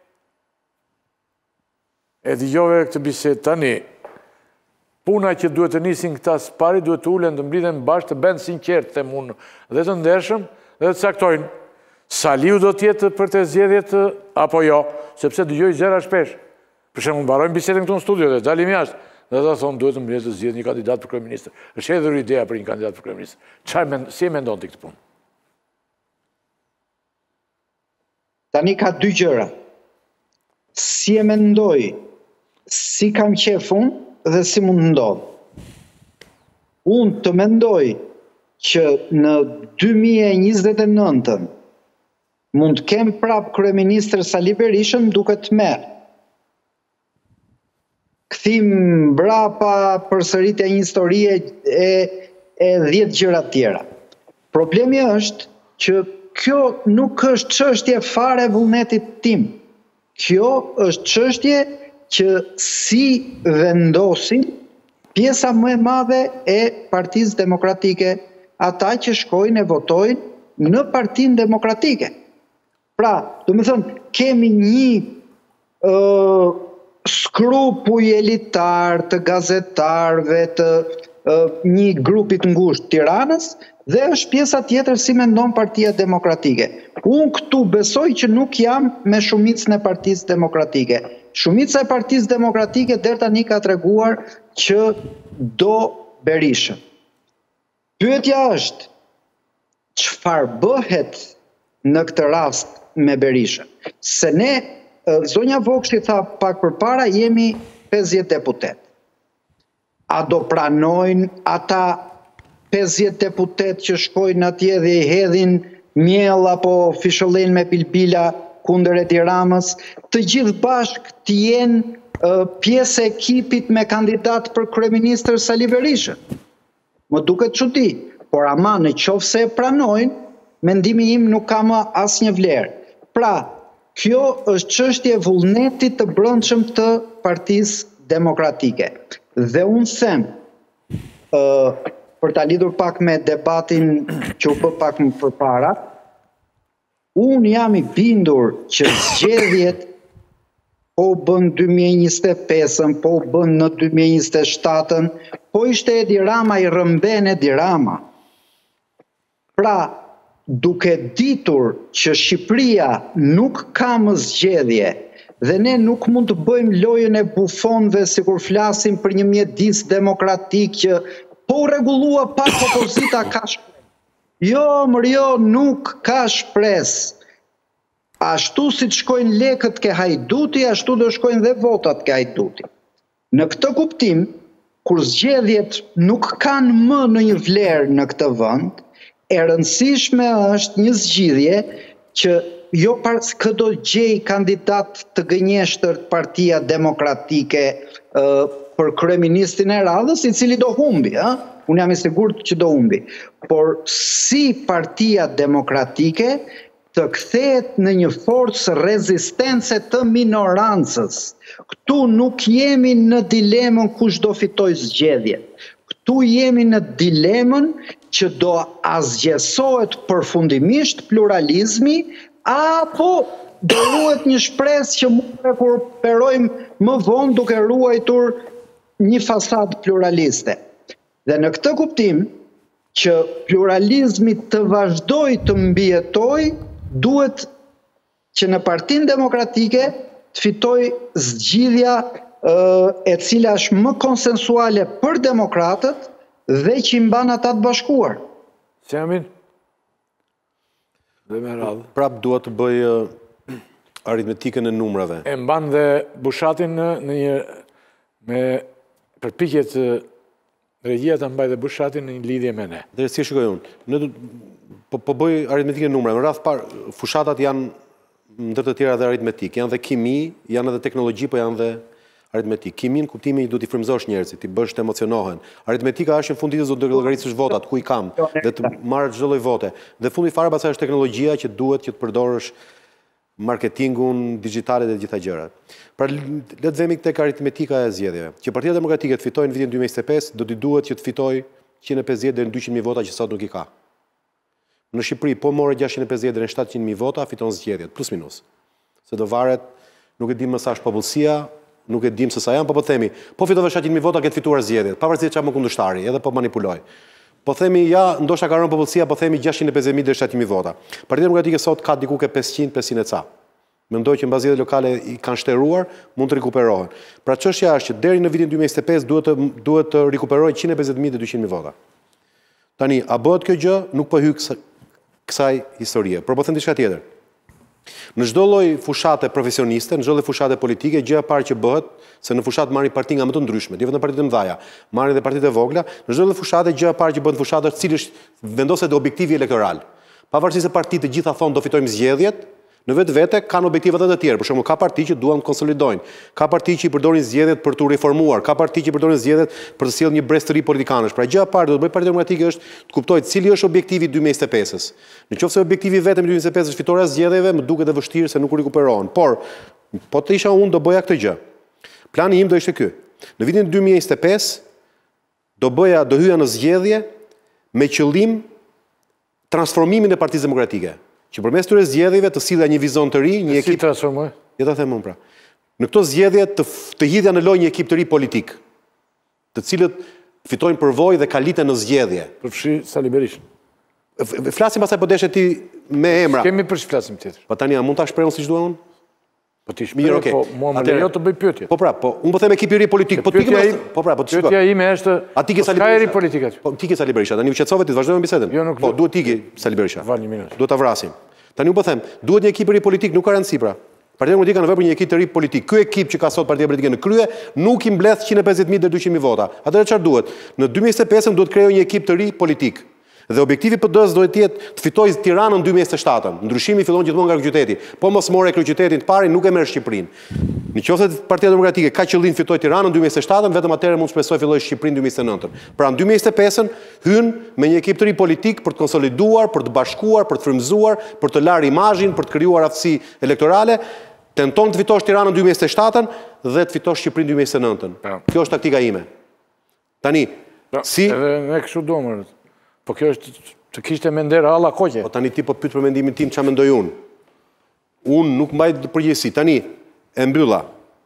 e dëgjove këtë bisedë tani, puna që duhet të nisin këta spari, duhet të ulen të mblidhen bashkë, të bënë sinqert, them unë, dhe të ndershëm, dhe të saktojnë. Saliu do tjetë për të zgjedhjet apo jo, sepse dëgjoj zera shpesh. Për shembull, mbarojmë bisedën këtu në studio dhe dalim jashtë, dhe ata thonë duhet të mbledhet të zgjedh një kandidat për kryeminist. Është hedhur ideja për një kandidat për kryeminist. Çfarë mend, si e mendon ti këtë punë? Tani ka dy gjëra. Si e mendoj, si kam qef unë dhe si mund ndodhë. Unë të mendoj që në dy mijë e njëzet e nëntën mund të kem prap kryeministër Sali Berishën duket merë. Kthim mbrapa përsëritja një historie e, e dhjetë gjëra tjera. Problemi është që kjo nuk është çështje fare e vullnetit tim. Kjo është çështje që si vendosin pjesa më e madhe e Partisë Demokratike, ata që shkojnë e votojnë në Partinë Demokratike. Pra, do të thënë, kemi një uh, skrupuj elitar të gazetarëve, të uh, një grupit ngushtë Tiranës, dhe është pjesa tjetër si mendon Partia Demokratike. Unë këtu besoj që nuk jam me shumicën e Partisë Demokratike. Shumica e Partisë Demokratike deri tani ka treguar që do Berishën. Pyetja është, çfarë bëhet në këtë rast me Berishën? Se ne, zonja Vokshi tha pak përpara, jemi pesëdhjetë deputet. A do pranojnë ata pesëdhjetë deputet që shkojnë atje dhe i hedhin miell apo fishëllin me pilpila kundër Edi Ramës, të gjithë bashkë të jenë uh, pjesë e ekipit me kandidat për kryeministër Sali Berishën? Më duket çudi, por ama në qoftë se e pranojnë, mendimi im nuk ka më asnjë vlerë. Pra, kjo është çështje e vullnetit të brendshëm të Partisë Demokratike. Dhe unë them, uh, për ta lidhur pak me debatin që u bë pak më përpara, unë jam i bindur që zgjedhjet po u bën dy mijë e njëzet e pesën, po u bën në dy mijë e njëzet e shtatën, po ishte Edi Rama, i rëmben Edi Rama. Pra, duke ditur që Shqipëria nuk ka më zgjedhje dhe ne nuk mund të bëjmë lojën e bufonëve sikur flasim për një mjedis demokratik që po rregullua pak opozita ka shpresë. Jo, mërë jo, nuk ka shpresë. Ashtu si të shkojnë lekët ke Hajduti, ashtu do shkojnë dhe votat ke Hajduti. Në këtë kuptim, kur zgjedhjet nuk kanë më në një vlerë në këtë vend, e rëndësishme është një zgjidhje që jo pas këdo gjej kandidat të gënjeshtër Partia Demokratike uh, për kryeministin e radhës, i cili do humbi, ha? Unë jam i sigurt që do humbi. Por si Partia Demokratike të kthehet në një forcë rezistence të minorancës. Këtu nuk jemi në dilemën kush do fitoj zgjedhjet. Këtu jemi në dilemën që do azgjesohet përfundimisht pluralizmi, apo do ruhet një shpresë që mund të rekuperojmë më vonë duke ruajtur një fasadë pluraliste. Dhe në këtë kuptim, që pluralizmi të vazhdoj të mbijetoj, duhet që në Partinë Demokratike të fitoj zgjidhja e cila është më konsensuale për demokratët dhe që i mban ata të bashkuar. Si amin? Dhe me radhë. Prap duhet të bëj aritmetikën e numrave. E mban dhe Bushatin në një me përpikjet regjia të mbaj dhe Bushatin në një lidhje me ne. Dhe si shikoj unë, ne po, po bëj aritmetikën e numrave. Në rreth parë, fushatat janë ndër të tjera dhe aritmetik, janë dhe kimi, janë edhe teknologji, po janë dhe aritmetik. Kimin, kuptimi du t'i frymëzosh njerëzit, t'i bësh të emocionohen. Aritmetika është në fundit do të llogaritësh votat, ku i kam, dhe të marrë çdo lloj vote. Dhe fundi fare pastaj është teknologjia që duhet që të përdorësh marketingun, digitale dhe gjitha gjërat. Pra, le të vemi tek aritmetika e zgjedhjeve. Që Partia Demokratike të fitojë në vitin dy mijë e njëzet e pesë, do t'i duhet që të fitojë njëqind e pesëdhjetë deri në dyqind mijë vota që sot nuk i ka. Në Shqipëri, po morë gjashtëqind e pesëdhjetë deri në shtatëqind mijë vota, fiton zgjedhjet, plus minus. Se do varet, nuk e dim më sa është popullsia, nuk e dim se sa janë, po po themi, po fitove shtatëqind mijë vota, ketë fituar zgjedhjet, pavarësisht çfarë më kundërshtari, edhe po manipuloj. Po themi, ja, ndoshta ka rënë popullsia, po themi gjashtëqind e pesëdhjetë mijë deri në shtatëqind mijë vota. Partia Demokratike sot ka diku ke pesëqind pesëqind e ca. Mendoj që mbas zgjedhjeve lokale i kanë shtruar, mund të rikuperohen. Pra çështja është që deri në vitin dy mijë e njëzet e pesë duhet të duhet të rikuperojë njëqind e pesëdhjetë mijë deri në dyqind mijë vota. Tani, a bëhet kjo gjë? Nuk po hyj kësaj historie, por po them diçka tjetër. Në çdo lloj fushate profesioniste, në çdo lloj fushate politike, gjëja e parë që bëhet, se në fushat marrin parti nga më të ndryshme, jo vetëm partitë e mëdha, marrin edhe partitë e vogla, në çdo lloj fushate gjëja e parë që bëhet në fushatë është cili është vendoset objektivi elektoral. Pavarësisht se partitë të gjitha thonë do fitojmë zgjedhjet, në vetë vete kanë objektive edhe të tjerë. Për shembull, ka parti që duan të konsolidojnë, ka parti që i përdorin zgjedhjet për të reformuar, ka parti që i përdorin zgjedhjet për të sjellë një brez të ri politikanësh. Pra gjëja e parë do të bëjë Partia Demokratike është të kuptojë cili është objektivi i dy mijë e njëzet e pesës. Nëse objektivi vetëm i dy mijë e njëzet e pesës është fitoria e zgjedhjeve, më duket e vështirë se nuk rikuperohen. Por, po të isha unë do bëja këtë gjë. Plani im do ishte ky. Në vitin dy mijë e njëzet e pesë do bëja do hyja në zgjedhje me qëllim transformimin e Partisë Demokratike. Që përmes këtyre zgjedhjeve të sillja një vizion të ri, një ekip. Si transformoj? Ja ta them unë pra. Në këto zgjedhje të, të hidhja në lojë një ekip të ri politik, të cilët fitojnë përvojë dhe kaliten në zgjedhje. Përfshi Sali Berishën. Flasim pastaj po deshe ti me emra. Kemi për flasim tjetër. Po tani a mund ta shprehun siç dua unë? Po ti shpreh, okay. Po mua më lejo të bëj pyetje. Po pra, po unë po them ekipi i ri politik, po ti ke po pra, po ti. Pyetja ime është a ti ke Sali Berisha? Ka ri Berisha? politik aty. Po ti ke Sali Berisha, tani u qetësove ti, vazhdojmë bisedën. Jo, nuk. Po duhet ti ke Sali Berisha. Val një minutë. Duhet ta vrasim. Tani u po them, duhet një ekip i ri politik, nuk ka rëndësi pra. Partia Demokratike ka nevojë për një ekip të ri politik. Ky ekip që ka sot Partia Demokratike në krye nuk i mbledh njëqind e pesëdhjetë mijë deri në dyqind mijë vota. Atëherë çfarë duhet? Në dy mijë e njëzet e pesë duhet krijojë një ekip të ri politik. Dhe objektivi P D-s duhet të jetë të fitojë Tiranën dy mijë e njëzet e shtatën. Ndryshimi fillon gjithmonë nga kryeqyteti. Po mos morë kryeqytetin të parin, nuk e merr Shqipërinë. Nëse Partia Demokratike ka qëllim fitojë Tiranën dy mijë e njëzet e shtatën, vetëm atëherë mund të shpresojë fillojë Shqipërinë dy mijë e njëzet e nëntën. Pra në dy mijë e njëzet e pesën hyn me një ekip të ri politik për të konsoliduar, për të bashkuar, për të frymëzuar, për të larë imazhin, për të krijuar aftësi elektorale, tenton të fitosh Tiranën dy mijë e njëzet e shtatën dhe të fitosh Shqipërinë dy mijë e njëzet e nëntën. Kjo është taktika ime. Tani, si edhe ne kështu domër. Po kjo është të kishte mender alla koqe. Po tani ti po pyet për mendimin tim çfarë mendoj unë. Unë nuk mbaj përgjegjësi. Tani e mbylla.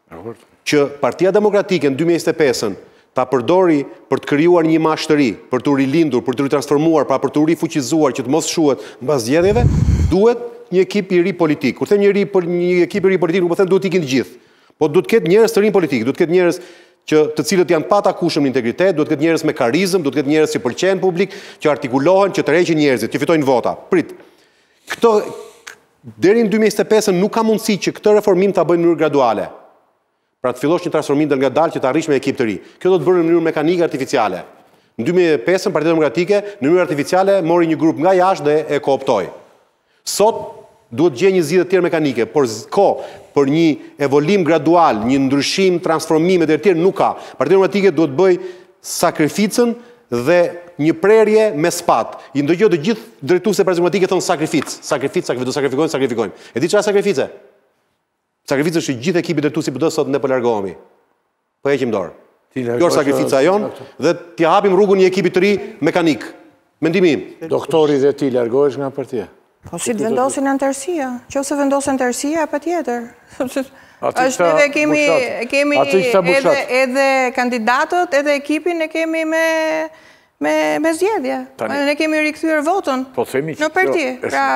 Që Partia Demokratike në dy mijë e njëzet e pesën ta përdori për të krijuar një imazh të ri, për të rilindur, për të ritransformuar, pra për të rifuqizuar që të mos shuhet mbas zgjedhjeve, duhet një ekip i ri politik. Kur them një ri një ekip i ri politik, nuk po them duhet ikin të gjithë. Po duhet të ketë njerëz të rinj politik, duhet të ketë njerëz që të cilët janë pa takushëm në integritet, duhet të ketë njerëz me karizëm, duhet të ketë njerëz që pëlqejnë publik, që artikulohen, që tërheqin njerëzit, që fitojnë vota. Prit. Këto deri në dy mijë e njëzet e pesën nuk ka mundësi që këtë reformim ta bëjnë në mënyrë graduale. Pra të fillosh një transformim të ngadalë që të arrish me ekip të ri. Kjo do të bërë në mënyrë mekanike artificiale. Në dy mijë e pesën Partia Demokratike në mënyrë artificiale mori një grup nga jashtë dhe e kooptoi. Sot duhet gjejë një zgjidhje tjetër mekanike, por ko për një evolim gradual, një ndryshim, transformime dhe tjerë nuk ka. Partia Demokratike duhet bëj sakrificën dhe një prerje me spat. I ndëgjoj të gjithë drejtuesit e Partisë Demokratike thonë sakrificë, sakrificë, sakrificë, do sakrifikojnë, sakrifikojnë. E di çfarë sakrifice? Sakrifica është gjithë ekipi drejtuesi P D-s sot ne po largohemi. Po heqim dorë. Kjo është sakrifica jon dhe t'i hapim rrugën një ekipi të ri mekanik. Mendimi im. Doktori dhe ti largohesh nga partia. Po si të vendosin anëtarësia? Nëse vendosin anëtarësia, patjetër. Aty Është edhe kemi kemi Aty ishte edhe Bushat. edhe kandidatët, edhe ekipin e kemi me me zgjedhje. Ne kemi rikthyer votën në parti. Pra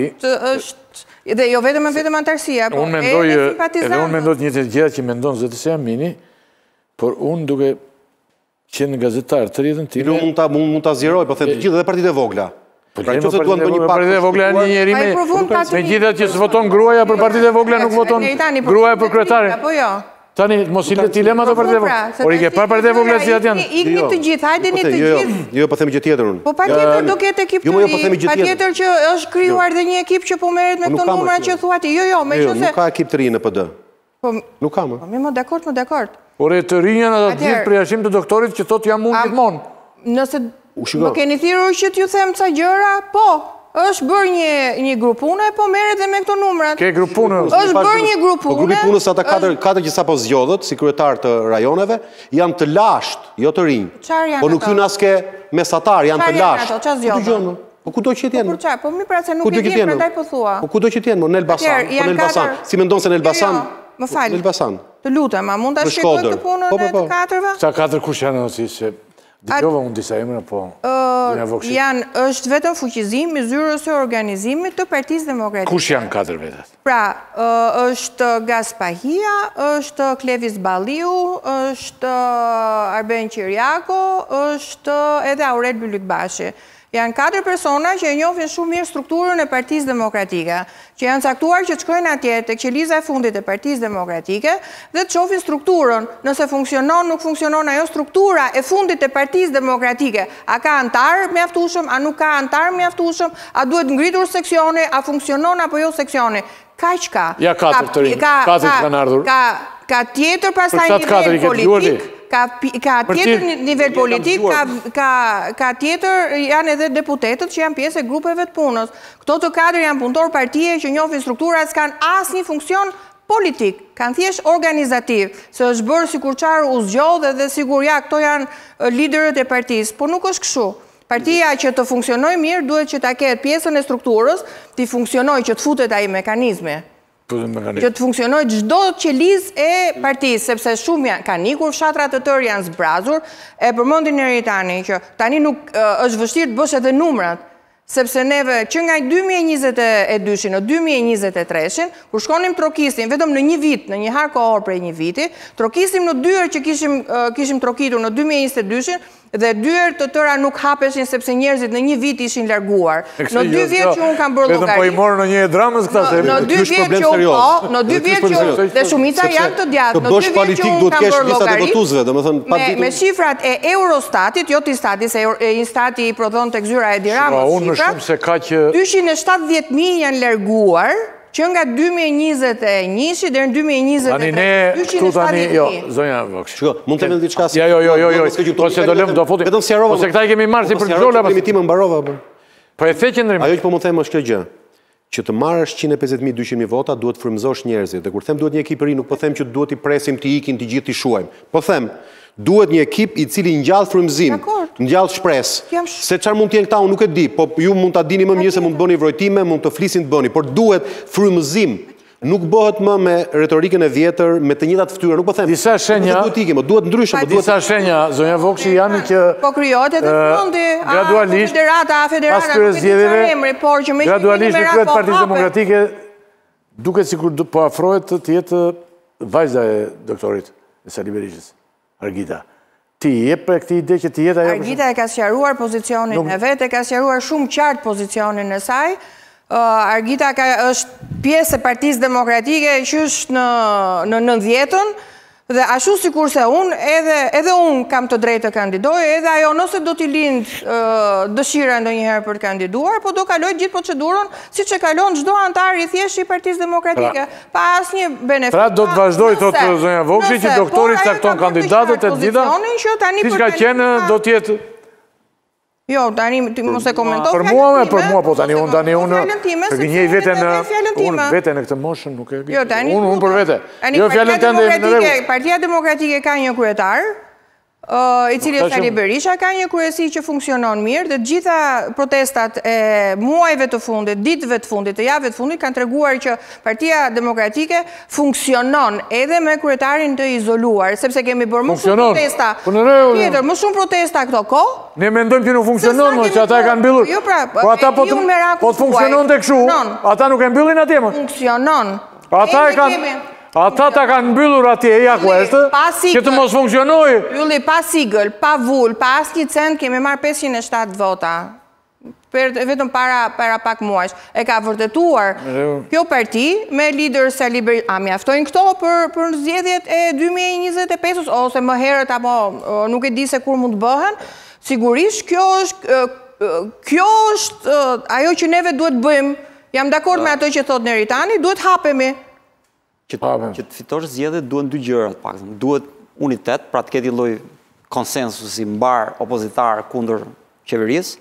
është dhe jo vetëm e vetëm antarësia, po edhe unë mendoj një të gjithë që mendon zotësi Amini, por unë duke qenë gazetar të rritën time... Mund të zjeroj, po them të gjithë dhe partitë e vogla. Pra që se duan bënj një pak... Partitë e vogla janë një njeri me gjithë që së voton gruaja për partitë e vogla nuk voton gruaja për kryetarin. Tani, mos i le dilema të partitë e vogla. Por i ke par partitë e vogla si atë janë. Ikni të gjithë, hajde një të gjithë. Jo, po themi gjë tjetër unë. Po pa tjetër do ketë ekip të ri, pa tjetër që është kryuar dhe një ekip që po meret me këto numra që thuati. Jo, jo, me që se... Nuk ka ekip të ri në P D. Nuk ka më. Po mi më dakord, më dakord. Por e të rinjën atë gjithë preashim të doktorit që thot jam mund gjithmonë. Nëse më keni thirrur që t'ju them ca gjëra, po, është bërë një grup pune, po merret dhe me këto numrat. Ke grup pune? Është bërë një grup pune. Po grupi punës ata katër që sapo zgjodhët, si kryetar të rajoneve, janë të lasht, jo të rinj. Çfarë janë? Po nuk hyn as ke mesatar, janë të lasht. Çfarë janë ato? Çfarë zgjodhën? Po kudo që t'jenë? Po për çfarë? Po mi pra se nuk e di, prandaj po thua. Po kudo që t'jenë, në Elbasan, po në Elbasan. Si mendon se në Elbasan? Më fal. Në Elbasan. Të lutem, a mund ta shpjegoj këtë punën e të katërve? Sa katër kush janë si se dëgjova unë disa emra, po... Janë, është vetëm fuqizim i zyrës së organizimit të Partisë Demokratike. Kush janë katër vetat? Pra, është Gaspahia, është Klevis Balliu, është Arben Qiriako, është edhe Aurel Bylykbashi. Janë katër persona që e njohin shumë mirë strukturën e Partisë Demokratike, që janë caktuar që të shkojnë atje tek qeliza e fundit e Partisë Demokratike dhe të shohin strukturën, nëse funksionon, nuk funksionon ajo struktura e fundit e Partisë Demokratike. A ka antar mjaftueshëm, a nuk ka antar mjaftueshëm, a duhet ngritur seksioni, a funksionon apo jo seksioni. Kaq ka. Ja katër të rinj, katër kanë ardhur. Ka tjetër pastaj nivel politik. Ka tjetër nivel politik, ka tjetër janë edhe deputetët që janë pjesë e grupeve të punës. Këto të katër janë punëtor partije që njohin strukturat, s'kan asnjë funksion politik, kanë thjesht organizativ, se është bërë sikur çfarë u zgjodhe dhe sigur ja, këto janë liderët e partisë, por nuk është kështu. Partia që të funksionojë mirë duhet që ta ketë pjesën e strukturës, të funksionojë që të futet ai mekanizmi. Që të funksionojë çdo qelizë e partisë, sepse shumë kanë ikur, fshatrat të tërë janë zbrazur, e përmendin njëri tani që tani nuk është vështirë të bësh edhe numrat, sepse neve që nga dy mijë e njëzet e dy-shin në dy mijë e njëzet e tre-shin, kur shkonim trokisim vetëm në një vit, në një harë kohor prej një viti, trokisim në dyert që kishim trokitur në dy mijë e njëzet e dy-shin, dhe dyert të tëra nuk hapeshin sepse njerëzit në një vit ishin larguar. Në dy vjet që unë kam bërë llogari. Vetëm po i morën në një dramës këta se. Në dy vjet që unë po, në dy vjet që unë dhe shumica janë të djathtë. Në dy vjet që unë kam bërë llogari. Me shifrat e Eurostatit, jo të Instatit, se Instati i prodhon tek zyra e Edi Ramës shifrat. dyqind e shtatëdhjetë mijë janë larguar. Që nga dy mijë e njëzet e një deri në dy mijë e njëzet e tre. Tani ne, këtu tani, jo, zonja Vokshi. Shko, mund të mendoj diçka? Jo, jo, jo, jo, po se do lëm, do futi. Vetëm si harrova. Po se këta i kemi marrë si për gjolla. Po se mbarova. Po e the qendrim. Ajo që po më them është kjo gjë. Që të marrësh njëqind e pesëdhjetë mijë dyqind mijë vota, duhet të frymëzosh njerëzit. Dhe kur them duhet një ekip i ri, nuk po them që duhet i presim të ikin të gjithë të shuajmë. Po them, duhet një ekip i cili ngjall frymëzim, ngjall shpresë. Se çfarë mund të jenë këta unë nuk e di, po ju mund ta dini më mirë se mund të bëni vrojtime, mund të flisin të bëni, por duhet frymëzim. Nuk bëhet më me retorikën e vjetër, me të njëjtat fytyra, nuk po them. Disa shenja, duhet ndryshe, po duhet disa shenja, zonja Vokshi janë që po krijohet edhe fondi, gradualisht federata, federata, nuk e di çfarë emri, por që me gradualisht kryet Partisë Demokratike duket sikur po afrohet të jetë vajza e doktorit Sali Berishës, Argita. Ti jep për këtij ide që ti jetë ajo. Argita e ka sqaruar pozicionin e vet, e ka sqaruar shumë qartë pozicionin e saj. Argita është pjesë e Partisë Demokratike që është në nëntëdhjetën dhe ashtu sikur se unë, edhe unë kam të drejtë të kandidoj, edhe ajo nëse do t'i lindë dëshira ndonjëherë për të kandiduar, po do kaloj gjithë procedurën siç e kalon çdo antar i thjeshtë i Partisë Demokratike, pa asnjë benefit. Pra do të vazhdoj thotë zonja Vokshi që doktori cakton kandidatët e gjitha. Siç ka qenë do të jetë. Jo, tani mos e komentoj. Për mua, për mua, po tani unë, tani unë, të gënjej vete në, unë vete në këtë moshën, nuk e gënjej, unë unë për vete. Jo, fjallën të ndë në regu. Partia Demokratike ka një kryetar, i cili është Ali Berisha, ka një kryesi që funksionon mirë dhe gjitha protestat e muajve të fundit, ditëve të fundit, të javëve të fundit, kanë treguar që Partia Demokratike funksionon edhe me kryetarin të izoluar, sepse kemi bërë më shumë protesta. Tjetër, më shumë protesta këto kohë. Ne mendojmë që nuk funksionon, që ata e kanë mbyllur. Jo pra, po ata po të funksionon të këshu, ata nuk e mbyllin atje më. Funksionon. Ata e kanë... Ata ta kanë mbyllur atje e jakueshtë, që të mos funksionojë. Ylli, pa sigël, pa vull, pa asnjë cent, kemi marrë pesëqind e shtatë vota. Vetëm para pak muajsh. E ka vërtetuar kjo parti me lider Sali Berisha. A mjaftojnë këto për zgjedhjet e dy mijë e njëzet e pesës, ose më herët, apo nuk e di se kur mund të bëhen. Sigurisht, kjo është kjo është ajo që neve duhet bëjmë. Jam dakord me ato që thot Neritani, duhet hapemi. Që të fitosh zgjedhjet duhen dy gjërat pak. Duhet unitet, pra të keti lloj konsensusi mbar opozitar kundër qeverisë,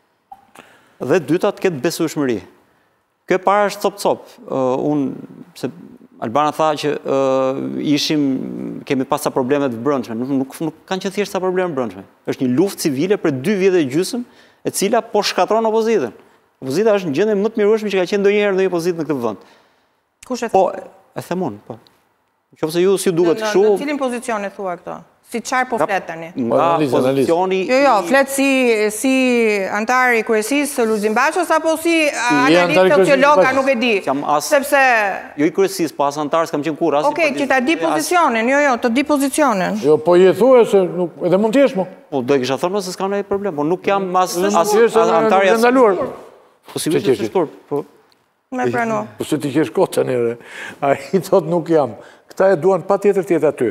dhe dyta të ketë besueshmëri. Kjo e para është cop-cop. Unë, se Albana tha që ishim, kemi pas sa probleme të brendshme. Nuk kanë që thjesht sa probleme të brendshme. Është një luftë civile për dy vjet e gjysmë, e cila po shkatron opozitën. Opozita është në gjendje më të mirueshme që ka qenë ndonjëherë ndonjë opozitë në këtë vend. Kush e thon? E them unë, po. Qofse ju si duket kështu... Në cilin pozicion e thua këto? Si qarë po flet tani? Nga pozicioni... Jo, jo, flet si antari kryesisë Lulzim Bashës, apo si analist sociologa, nuk e di. Sepse... Jo i kryesisë, po as antar s'kam qenë kur. Okej, që ta di pozicionin, jo, jo, të di pozicionin. Jo, po je thue se edhe mund t'jesh mo. Po, do e kisha thënë se s'kam nëjë problem, po nuk jam as antari as... Po si vishë të shtur, po... Me pranu. Po se ti kesh kota njëre, a i thot nuk jam. Këta e duan pa tjetër tjetë aty.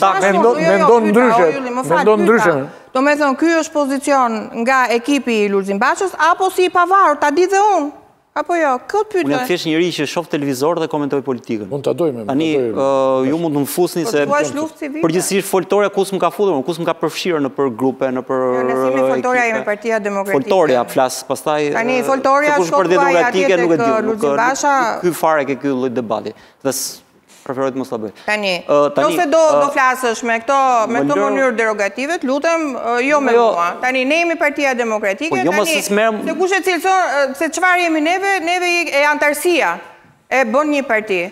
Mendon ndryshe. Mendon ndryshe. Do me thënë, kjo është pozicion nga ekipi i Lulzim Bashës, apo si i pavarur, ta di dhe unë. Apo jo, këtë pyte. Unë jam thjesht njëri që shoh televizor dhe komentoj politikën. Mund të dojme. Tani, ju mund të më fusni se... Po është luftë civile. Përgjithsisht foltoria kus më ka futur, kus më ka përfshirë në për grupe, në për... Jo, nësimi foltoria jemi Partia Demokratike. Foltoria, flasë, pastaj... Tani, foltoria shkotëva i atje të kë Lulzim Basha... Ky fare ke ky lloj debati. Dhe preferoj të mos ta bëj. Tani, nëse do flasësh me këto mënyrë derogative, lutem, jo me mua. Tani, ne jemi Partia Demokratike, tani, se kush e cilëson, se çfarë jemi neve, neve e antarësia e bën një parti.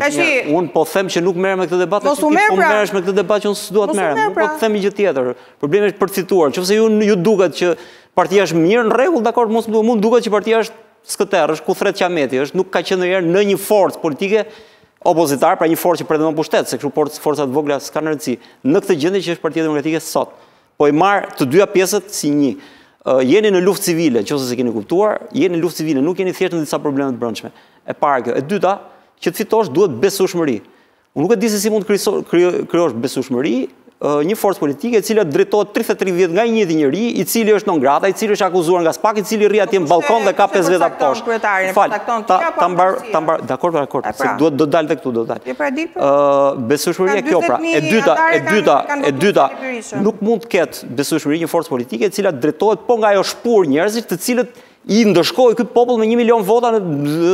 Unë po them që nuk merrem me këtë debat, po po merresh me këtë debat që unë s'dua të merrem. Nuk po të them një gjë tjetër. Problemi është për të fituar. Nëse ju duket që partia është mirë, në rregull, dakor, mund duket që partia është skëterë, është kuthrret qameti, është nuk ka qenë ndonjëherë në një forcë politike opozitar, pra një forcë që pretendon pushtet, se kështu forcat vogla s'kanë rëndësi. Në këtë gjendje që është Partia Demokratike sot, po i marr të dyja pjesët si një. Jeni në luftë civile, nëse se keni kuptuar, jeni në luftë civile, nuk jeni thjesht në disa probleme të brendshme. E para kjo, e dyta, që të fitosh duhet besueshmëri. Unë nuk e di se si mund të krijosh besueshmëri një forcë politike e cila drejtohet tridhjetë e tri vjet nga një njeri, i cili është non grata, i cili është akuzuar nga SPAK, i cili rri atje në balkon dhe ka pesë veta poshtë. Fal, ta mbar, ta mbar, dakor, dakor, se duhet do dal tek këtu, do dal. Ë, besueshmëria kjo pra. E dyta, e dyta, e dyta, nuk mund të ketë besueshmëri një forcë politike e cila drejtohet po nga ajo shpur njerëzish të cilët i ndëshkoj këtë popull me një milion vota në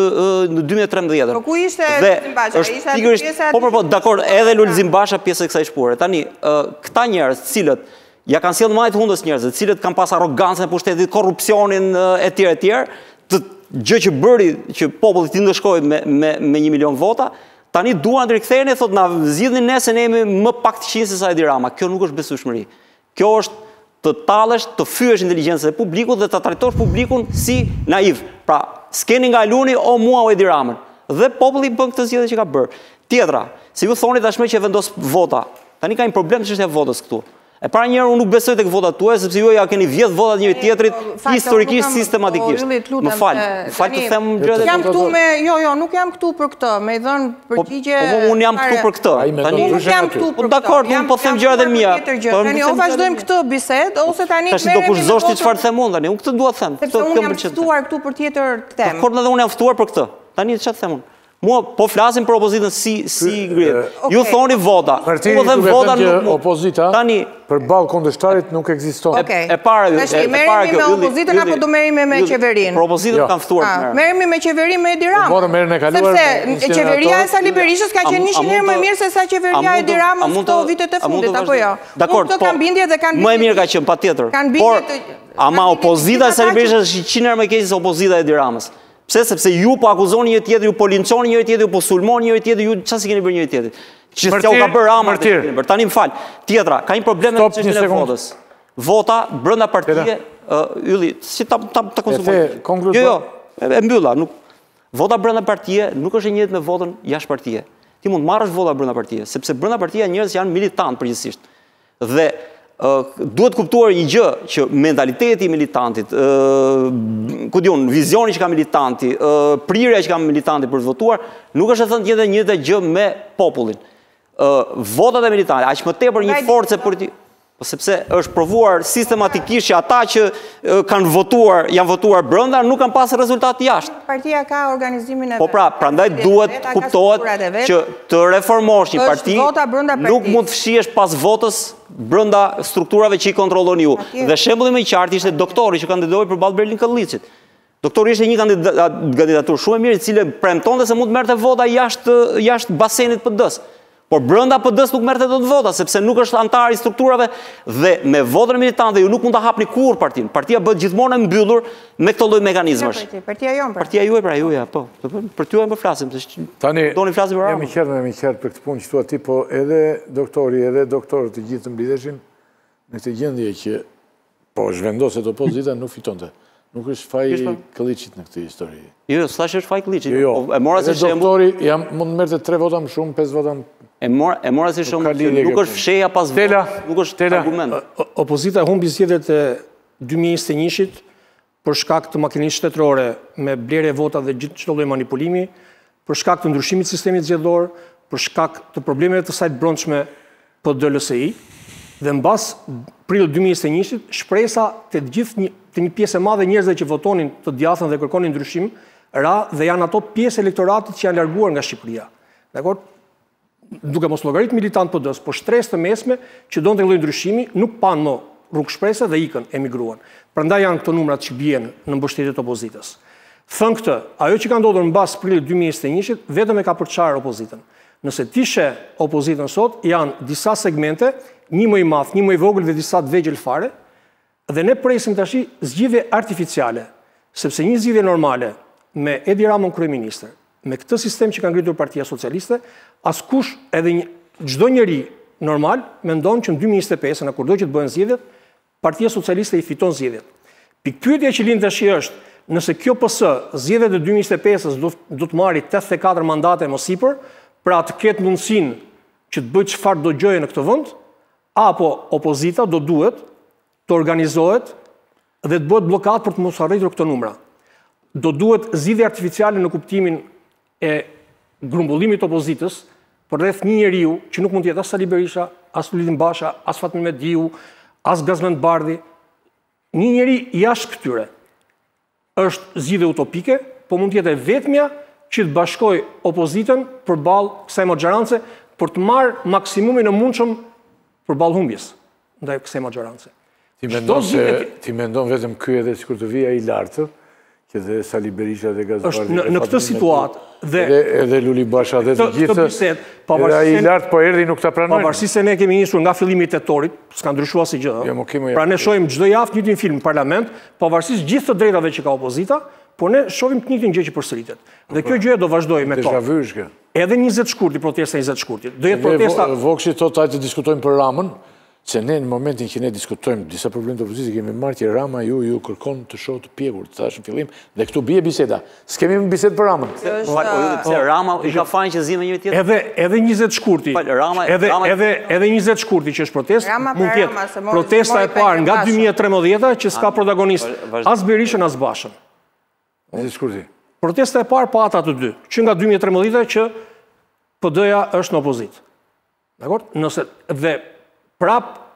dy mijë e trembëdhjetë. Po ku ishte Lulzim Basha? Ishte pjesa... Po, po, po, dakor, edhe Lulzim Basha pjesë e kësaj shpure. Tani, këta njerëz, cilët, ja kanë sjellë majtë hundës njerëz, cilët kanë pas arrogancën e pushtetit, korrupsionin e tjerë e tjerë, të gjë që bëri që populli ti ndëshkoj me, me, me një milion vota, tani duan të rikthehen e thot na zgjidhni ne se ne jemi më pak të qinj se sa Edi Rama. Kjo nuk është besueshmëri. Kjo është të talësh, të fyesh inteligjencën e publikut dhe të trajtosh publikun si naiv. Pra, s'keni nga luni o mua o Edi Ramën. Dhe populli bën këtë zgjedhje që ka bërë. Tjetra, si ju thoni tashmë që vendos vota. Tani ka një problem çështja e votës këtu. E para njëherë unë nuk besoj tek votat tuaja sepse ju ja keni vjedh votat njëri tjetrit historikisht sistematikisht. Më fal, fal të them gjërat. Jam këtu me, jo, jo, nuk jam këtu për këtë, me i dhën përgjigje. Po unë jam këtu për këtë. Tani nuk jam këtu për këtë. Dakor, unë po them gjërat e mia. Tani o vazhdojmë këtë bisedë ose tani merremi. Tash do kushtosh ti çfarë them unë tani? Unë këtë dua të them. Sepse unë jam ftuar këtu për tjetër temë. Dakor, edhe unë jam ftuar për këtë. Tani çfarë them unë? Mua po flasim për opozitën si si ngrihet. Ju thoni vota. Martiri duhet të thënë që opozita përballë kundërshtarit nuk ekziston. E para e para kjo. Me opozitën apo do merremi me qeverinë? Për opozitën kanë ftuar. Merremi me qeverinë me Edi Rama. Morëm merën e kaluar. Sepse qeveria e Sali Berishës ka qenë njëqind herë më mirë se sa qeveria e Edi Ramës këto vitet e fundit apo jo? Dakor, po kanë bindje dhe kanë më e mirë ka qenë patjetër. Por ama opozita e Sali Berishës është njëqind herë më keq se opozita e Edi Ramës. Pse? Sepse ju po akuzoni njëri tjetrin, ju po linçoni njëri tjetrin, ju po sulmoni njëri tjetrin, ju çfarë si keni bërë njëri tjetrit? Që s'u ka bërë Rama. Tani më fal. Tjetra, ka një problem me çështjen e votës. Vota brenda partie, ylli, si ta ta ta konsultoj. Jo, jo, e mbylla, nuk vota brenda partie nuk është e njëjtë me votën jashtë partie. Ti mund marrësh vota brenda partie, sepse brenda partie njerëz janë militant përgjithsisht. Dhe duhet kuptuar një gjë që mentaliteti i militantit, ku diun, vizioni që ka militanti, prirja që ka militanti për të votuar, nuk është e thënë tjetër njëjtë gjë me popullin. Votat e militantit, aq më tepër një forcë politike, sepse është provuar sistematikisht që ata që kanë votuar, janë votuar brenda, nuk kanë pasur rezultat jashtë. Partia ka organizimin e vet. Po pra, prandaj duhet kuptohet që të reformosh një parti, nuk mund të fshihesh pas votës brenda strukturave që i kontrollon ju. Dhe shembulli më i qartë ishte doktori që kandidoi përballë Berlin Kollicit. Doktori ishte një kandidaturë shumë e mirë, i cili premtonte se mund të merrte vota jashtë jashtë basenit P D-s. Por brenda P D-s nuk merrte dot vota, sepse nuk është antar i strukturave dhe me votën militante ju nuk mund ta hapni kurrë partinë. Partia bëhet gjithmonë e mbyllur me këtë lloj mekanizmash. Partia jon. Partia juaj pra juja, po. Për ty po flasim, se tani doni flasim për Ramën. Jam i qartë, jam i qartë për këtë punë që thua ti, po edhe doktori, edhe doktorët të gjithë të mblidheshin në këtë gjendje që po zhvendoset opozita nuk fitonte. Nuk është faji Kollicit në këtë histori. Jo, s'thash është faji Kollicit. Jo, e mora si shembull. Doktori jam mund të merrte tre vota më shumë, pesë vota më E mora, e mora si shumë që nuk është fsheja pas votë, nuk është argument. Opozita humbi zgjedhjet e dy mijë e njëzet e një-shit për shkak të makinisë shtetërore me blerje vota dhe gjithë çdo lloj manipulimi, për shkak të ndryshimit të sistemit zgjedhor, për shkak të problemeve të saj të brendshme P D L S I dhe mbas prill dy mijë e njëzet e një-shit shpresa të gjithë një të një pjesë e madhe njerëzve që votonin të djathtën dhe kërkonin ndryshim, ra dhe janë ato pjesë elektoratit që janë larguar nga Shqipëria. Dakor? Duke mos llogarit militant P D-s, por shtresë të mesme që donte lloj ndryshimi, nuk pan më rrugë shprese dhe ikën, emigruan. Prandaj janë këto numrat që bien në mbështetje të opozitës. Thën këtë, ajo që ka ndodhur mbas prillit dy mijë e njëzet e një-shit vetëm e ka përçarë opozitën. Nëse ti sheh opozitën sot, janë disa segmente, një më i madh, një më i vogël dhe disa të vegjël fare, dhe ne presim tash zgjidhje artificiale, sepse një zgjidhje normale me Edi Ramën kryeministër, me këtë sistem që ka ngritur Partia Socialiste, askush edhe çdo njeri normal mendon që në dy mijë e njëzet e pesë, në kurdo që të bëhen zgjedhjet, Partia Socialiste i fiton zgjedhjet. Pikpyetja që lind tash është, nëse kjo P S, zgjedhjet e dy mijë e njëzet e pesës do të marrë tetëdhjetë e katër mandate mos sipër, pra të ketë mundësinë që të bëjë çfarë do gjoje në këtë vend, apo opozita do duhet të organizohet dhe të bëhet bllokat për të mos arritur këto numra. Do duhet zgjidhje artificiale në kuptimin e grumbullimit të opozitës për rreth një njeriu që nuk mund të jetë as Sali Berisha, as Lulzim Basha, as Fatmir Mediu, as Gazmend Bardhi. Një njeri jashtë këtyre është zgjidhje utopike, po mund të jetë e vetmja që të bashkojë opozitën përballë kësaj maxhorance për të marrë maksimumin e mundshëm përballë humbjes ndaj kësaj maxhorance. Ti mendon se ti mendon vetëm ky edhe sikur të vija i lartë, që dhe Sali Berisha dhe Gazmend Bardhi në këtë situatë dhe edhe Luli Basha dhe të gjithë. Edhe ai i lartë po erdhi nuk ta pranojnë. Pavarësisht se ne kemi nisur nga fillimi i tetorit, s'ka ndryshuar asgjë. Pra ne shohim çdo javë një film në parlament, pavarësisht gjithë të drejtave që ka opozita, por ne shohim të njëjtin gjë që përsëritet. Dhe kjo gjë do vazhdojë me to. Edhe njëzet shkurti, protesta njëzet shkurti. Do jetë protesta. Vokshi thotë hajde të diskutojmë për Ramën. Se ne në momentin që ne diskutojmë disa probleme të opozitës, kemi marrë që Rama ju ju kërkon të shohë të pjekur, të thash në fillim, dhe këtu bie biseda. S'kemi më bisedë për Ramën. Se Rama i ka fajin që zi me njëri tjetër. Edhe edhe njëzet shkurti. Edhe edhe edhe njëzet shkurti që është protestë, mund të jetë protesta e parë nga dy mijë e tretëmbëdhjetë që s'ka protagonist as Berishën as Bashën. Njëzet shkurti. Protesta e parë pa ata të dy, që nga dy mijë e tretëmbëdhjetë që P D-ja është në opozitë. Dakor? Nëse dhe prap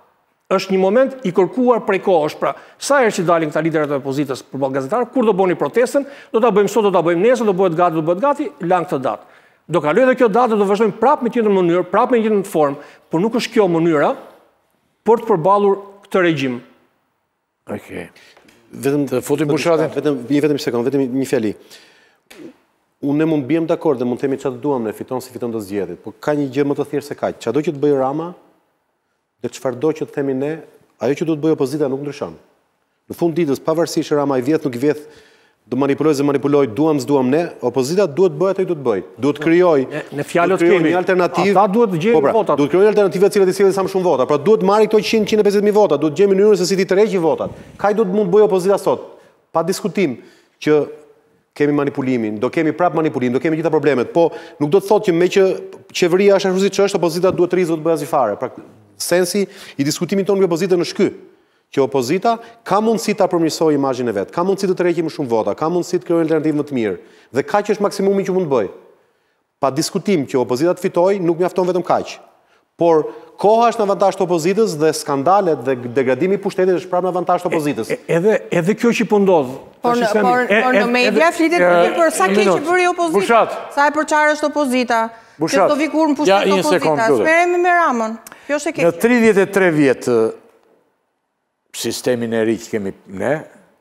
është një moment i kërkuar prej kohësh. Pra, sa herë që dalin këta liderët e opozitës përballë gazetarëve, kur do bëni protestën, do ta bëjmë sot, do ta bëjmë nesër, do bëhet gati, do bëhet gati, lan këtë datë. Do kaloj edhe kjo datë, do vazhdojmë prapë me tjetër mënyrë, prapë me një formë, por nuk është kjo mënyra për të përballur këtë regjim. Okej. Vetëm të futim bushatin. Vetëm një vetëm një sekond, vetëm një fjali. Unë ne mund bjem dakord dhe mund të themi çfarë duam ne, fiton si fiton do zgjedhjet, por ka një gjë më të thjeshtë se kaq. Çado që të bëjë Rama dhe çfarëdo që të themi ne, ajo që duhet bëjë opozita nuk ndryshon. Në fund ditës, pavarësisht Rama i vjedh nuk i vjedh, do manipuloj se manipuloj, duam s'duam ne, opozita duhet bëjë atë që duhet bëjë. Duhet krijoj në fjalët kemi. Një alternativë. Ata duhet të gjejnë votat. Duhet krijojë alternativa të cilat i sjellin sa më shumë vota. Pra duhet marrë këto cent të pesëdhjetë mijë vota, duhet gjejmë mënyrën se si ti tërheqë votat. Kaj do të mund bëjë opozita sot? Pa diskutim që kemi manipulimin, do kemi prap manipulim, do kemi gjitha problemet, po nuk do të thotë që me që qeveria është ashtu siç është, opozita duhet të rrizë, do të bëjë asgjë fare. Pra sensi i diskutimit tonë me opozitën është ky, që opozita ka mundësi ta përmirësojë imazhin e vet, ka mundësi të tërheqë më shumë vota, ka mundësi të krijojë alternativë më të mirë. Dhe kaq është maksimumi që mund të bëjë. Pa diskutim që opozita të fitojë, nuk mjafton vetëm kaq. Por koha është në avantazh të opozitës dhe skandalet dhe degradimi i pushtetit është prapë në avantazh të opozitës. Edhe edhe kjo që po ndodh. Por në media flitet për sa keq që bëri opozita. Sa e përçarë është opozita. Që do vi kur në pushtet opozita. Smeremi me Ramën. Kjo është e keq. Në tridhjetë e tre vjet sistemin e ri që kemi ne,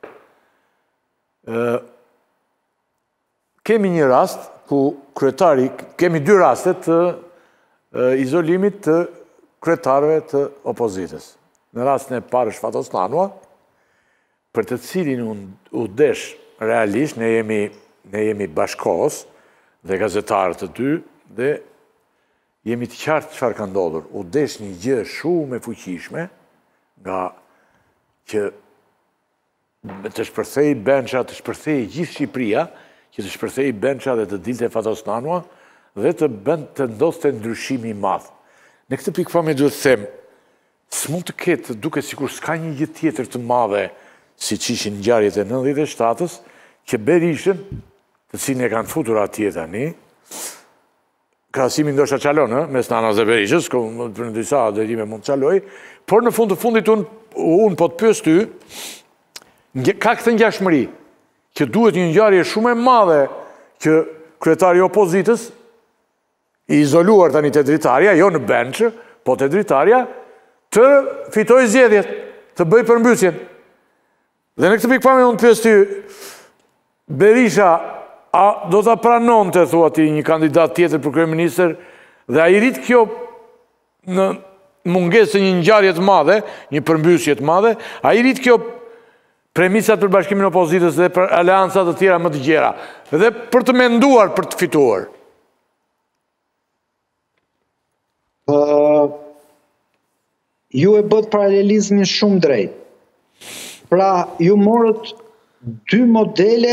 kemi një rast ku kryetari, kemi dy raste të izolimit të kryetarëve të opozitës. Në rastin e parë është Fatos Nanua, për të cilin u desh realisht, ne jemi, ne jemi bashkos dhe gazetarët të dy, dhe jemi të qartë çfarë ka ndodhur. U desh një gjë shumë e fuqishme nga që të shpërthej Bença, të shpërthej gjithë Shqipëria, që të shpërthej Bença dhe të dilte Fatos Nanua, dhe të bënd të ndodhte ndryshimi i madh. Në këtë pikpamje duhet të them, s'mund të ketë duke sikur s'ka një gjë tjetër të madhe, siç ishin ngjarjet e nëntëdhjetë e shtatës, që Berishën, të cilin e kanë futur atje tani, krahasimi ndoshta çalon, ë, mes Nanës dhe Berishës, ku për disa drejtime mund të çaloj, por në fund të fundit unë un po të pyes ty, ka këtë ngjashmëri që duhet një ngjarje shumë e madhe që kryetari i opozitës i izoluar tani te dritarja, jo në Bençë, po te dritarja, të fitojë zgjedhjet, të bëjë përmbysjen. Dhe në këtë pikpamje unë pyes ty, Berisha a do ta pranonte, thua ti, një kandidat tjetër për kryeministër, dhe a i rit kjo në mungesë të një ngjarje të madhe, një përmbysje të madhe, a i rit kjo premisat për bashkimin e opozitës dhe për aleancat të tjera më të gjera, dhe për të menduar për të fituar? Uh, ju e bët paralelizmin shumë drejt. Pra, ju morët dy modele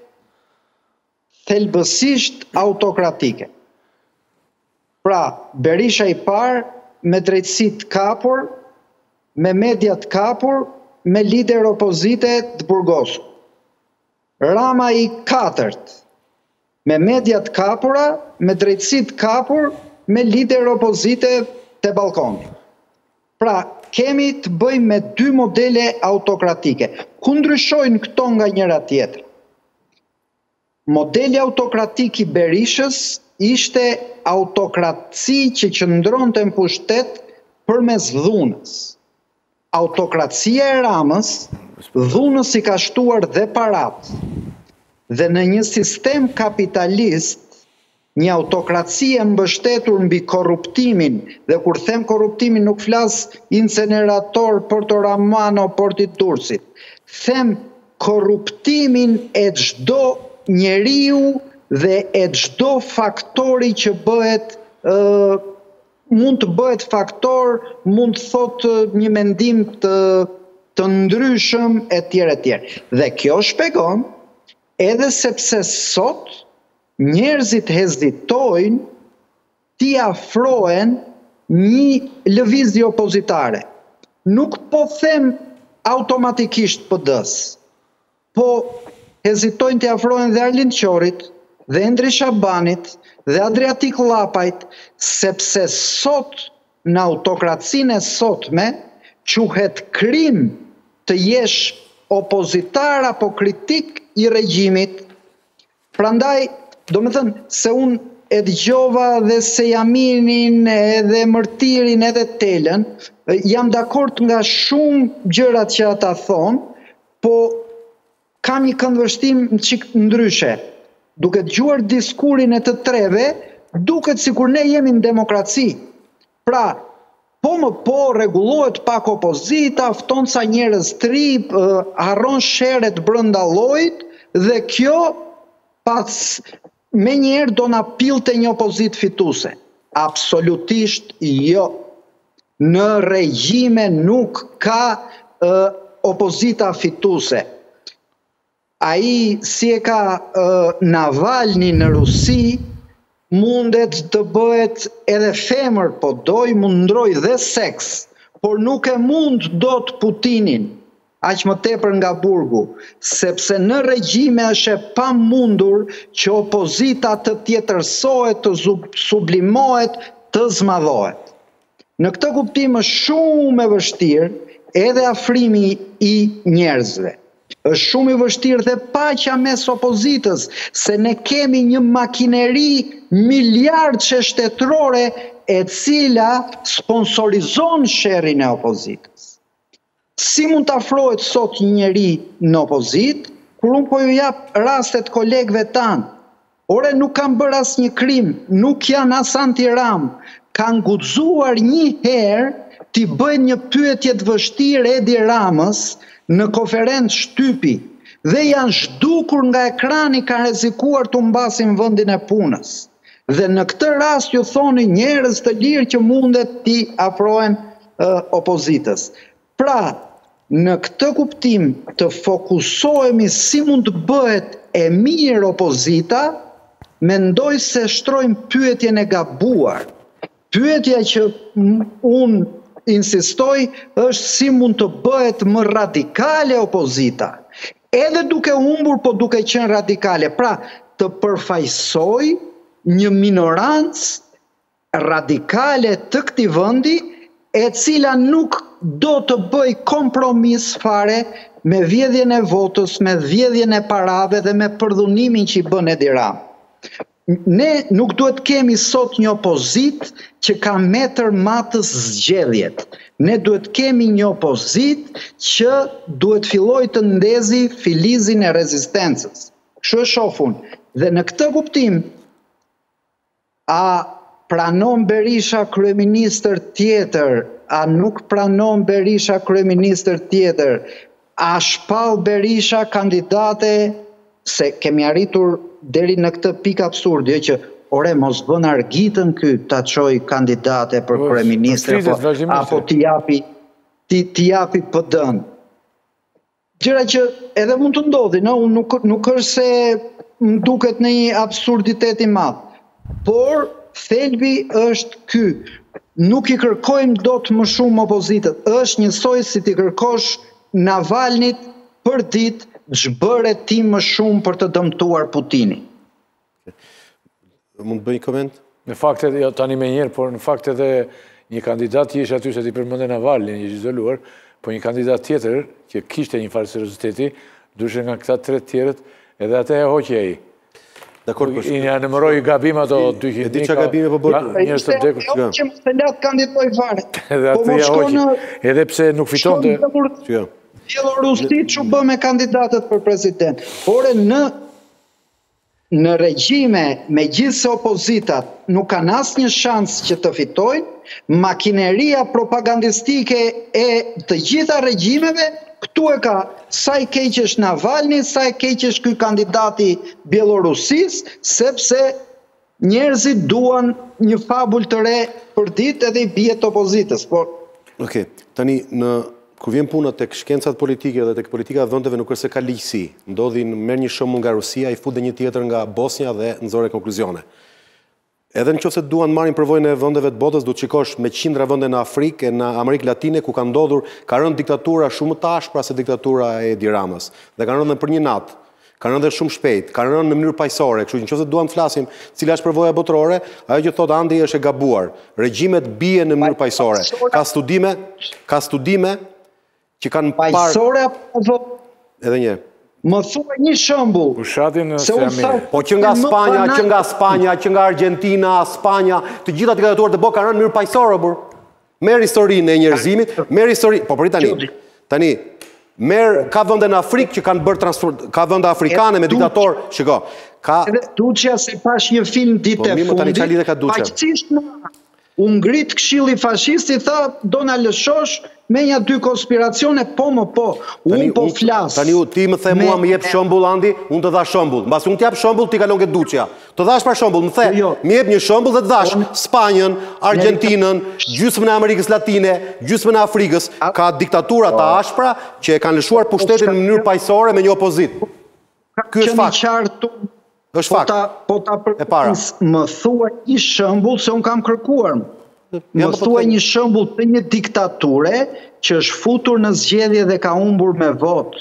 thelbësisht autokratike. Pra, Berisha i parë me drejtësi të kapur, me media të kapur, me lider opozite të burgosur. Rama i katërt, me media të kapura, me drejtësi të kapur, me lider opozite të balkoni. Pra, kemi të bëjmë me dy modele autokratike. Ku ndryshojnë këto nga njëra tjetër? Modeli autokratik i Berishës ishte autokratësi që qëndronte në pushtet përmes dhunës. Autokratësia e Ramës, dhunës i ka shtuar dhe parat. Dhe në një sistem kapitalist, një autokratësi e mbështetur mbi korruptimin, dhe kur them korruptimin nuk flas incenerator Porto Ramano, Porti Tursit, them korruptimin e çdo njeriu dhe e çdo faktori që bëhet, uh, mund të bëhet faktor, mund të thot një mendim të, të ndryshëm e tjerë e tjerë. Dhe kjo shpjegon, edhe sepse sot njerëzit hezitojnë t'i afrohen një lëvizje opozitare. Nuk po them automatikisht P D-s, po hezitojnë t'i afrohen dhe Arlind Qorit, dhe Endri Shabanit, dhe Adriatik Llapajt, sepse sot, në autokracinë e sotme, quhet krim të jesh opozitar apo kritik i regjimit. Prandaj, do me thënë, se unë e dëgjova dhe Sejaminin, edhe Mërtirin, edhe Telën, jam dakord nga shumë gjërat që ata thonë, po kam një këndvështim në çik ndryshe. Duke dëgjuar diskurin e të treve, duket sikur ne jemi në demokraci. Pra, po më po rregullohet pak opozita, fton sa njerëz tri, harron sherret brenda llojit dhe kjo pas me njerë do na pilte një opozit fituse. Absolutisht jo. Në regjime nuk ka uh, opozita fituse. Ai si e ka uh, Navalny në Rusi, mundet të bëhet edhe femër, po doj mundroj dhe seks, por nuk e mund do të Putinin, aq më tepër nga burgu, sepse në regjime është e pamundur që opozita të tjetërsohet, të sublimohet, të zmadhohet. Në këtë kuptim është shumë e vështirë edhe afrimi i njerëzve. Është shumë i vështirë dhe paqja mes opozitës, se ne kemi një makineri miliardçe shtetërore e cila sponsorizon sherrin e opozitës. Si mund të afrohet sot një njeri në opozit, kur unë po ju jap rastet kolegëve tanë, ore nuk kanë bërë as një krim, nuk janë as anti-Ram, kanë guxuar një herë t'i bëjnë një pyetje të vështirë Edi Ramës në konferencë shtypi dhe janë zhdukur nga ekrani, kanë rrezikuar të humbasin vendin e punës. Dhe në këtë rast ju thoni njerëz të lirë që mundet t'i afrohen uh, opozitës. Pra, në këtë kuptim të fokusohemi si mund të bëhet e mirë opozita, mendoj se shtrojmë pyetjen e gabuar. Pyetja që unë insistoj është si mund të bëhet më radikale opozita. Edhe duke humbur, po duke qenë radikale. Pra, të përfaqësoj një minorancë radikale të këtij vendi, e cila nuk do të bëj kompromis fare me vjedhjen e votës, me vjedhjen e parave dhe me përdhunimin që i bën Edi Rama. Ne nuk duhet kemi sot një opozit që ka metër matës zgjedhjet. Ne duhet kemi një opozit që duhet filloj të ndezi filizin e rezistencës. Kështu e shofun. Dhe në këtë kuptim, a pranon Berisha kryeministër tjetër, a nuk pranon Berisha kryeministër tjetër, a shpall Berisha kandidate, se kemi arritur deri në këtë pikë absurde që ore mos bën argitën ky ta çoj kandidate për kryeministër apo, apo t'i japi t'i, t'i japi P D-n. Gjëra që edhe mund të ndodhin, no? nuk nuk është se më duket në një absurditet i madh, por thelbi është ky. Nuk i kërkojmë dot më shumë opozitët. Është njësoj si t'i kërkosh Navalnit për ditë zhbëre ti më shumë për të dëmtuar Putinin. Mund të bëj një koment? Në fakt edhe, jo, tani me njerë, por në fakt edhe një kandidat që ishte aty se ti përmendën Navalnin, një izoluar, po një kandidat tjetër që kishte një farë serioziteti, dyshe nga këta tre tjerët, edhe atë e hoqje ai. Dakor, I një anëmëroj gabim ato dy hinë. E di që gabime po bërë? Njërës të vdekur. Jo që më të latë kandidoj fare. Edhe atë ja hoqje. Edhe pse nuk fiton të... Bielorusit që bë me kandidatët për president. Por në në regjime me gjithë se opozitat nuk kanë asnjë shans që të fitojnë, makineria propagandistike e të gjitha regjimeve këtu e ka sa i keq është Navalny, sa i keq është ky kandidati Bielorusis, sepse njerëzit duan një fabull të re për ditë edhe i bie të opozitës. Por Okej, tani në kur vjen puna tek shkencat politike dhe tek politika e vendeve nuk është se ka ligjësi. Ndodhin merr një shembull nga Rusia, i fut dhe një tjetër nga Bosnia dhe nxorë konkluzione. Edhe nëse duan marrin përvojën e vendeve të botës, duhet shikosh me qindra vende në Afrikë, në Amerikë Latine ku ka ndodhur, ka rënë diktatura shumë të ashpra se diktatura e Edi Ramës. Dhe ka rënë për një natë. ka rënë dhe shumë shpejt, ka rënë në mënyrë paqësore, kështu që nëse duam të flasim cila është përvoja botërore, ajo që thot Andi është e gabuar. Regjimet bien në mënyrë paqësore. Ka studime, ka studime që kanë parë paqësore apo edhe një. Më thuaj një shembull. Pushatin në Seameri. Po që nga Spanja, që nga Spanja, që nga Argentina, Spanja, të gjitha diktaturat e botës kanë rënë në mënyrë paqësore, burr. Merr historinë e njerëzimit, merr historinë, po për tani. Tani merr ka vende në Afrikë që kanë bërë transform, ka vende afrikane me diktator, shiko. Ka edhe Duçja se pash një film ditë e fundit. Paqësisht u ngrit këshilli fashist i tha Donald Shosh me një dy konspiracione po më po. Unë po flas. Tani ti më the mua më jep shembull Andi, unë të dha shembull. Mbas unë të jap shembull ti kalon ke Duçja. Të dash për shembull, më the, më jep një shembull dhe të dash Spanjën, Argentinën, gjysmën e Amerikës Latine, gjysmën e Afrikës, ka diktatura të ashpra që e kanë lëshuar pushtetin në mënyrë paqësore me një opozitë. Ky është fakt. Është fakt. Po ta përpis, më thuaj një shembull se un kam kërkuar. Më thuaj një shembull të një diktature që është futur në zgjedhje dhe ka humbur me votë.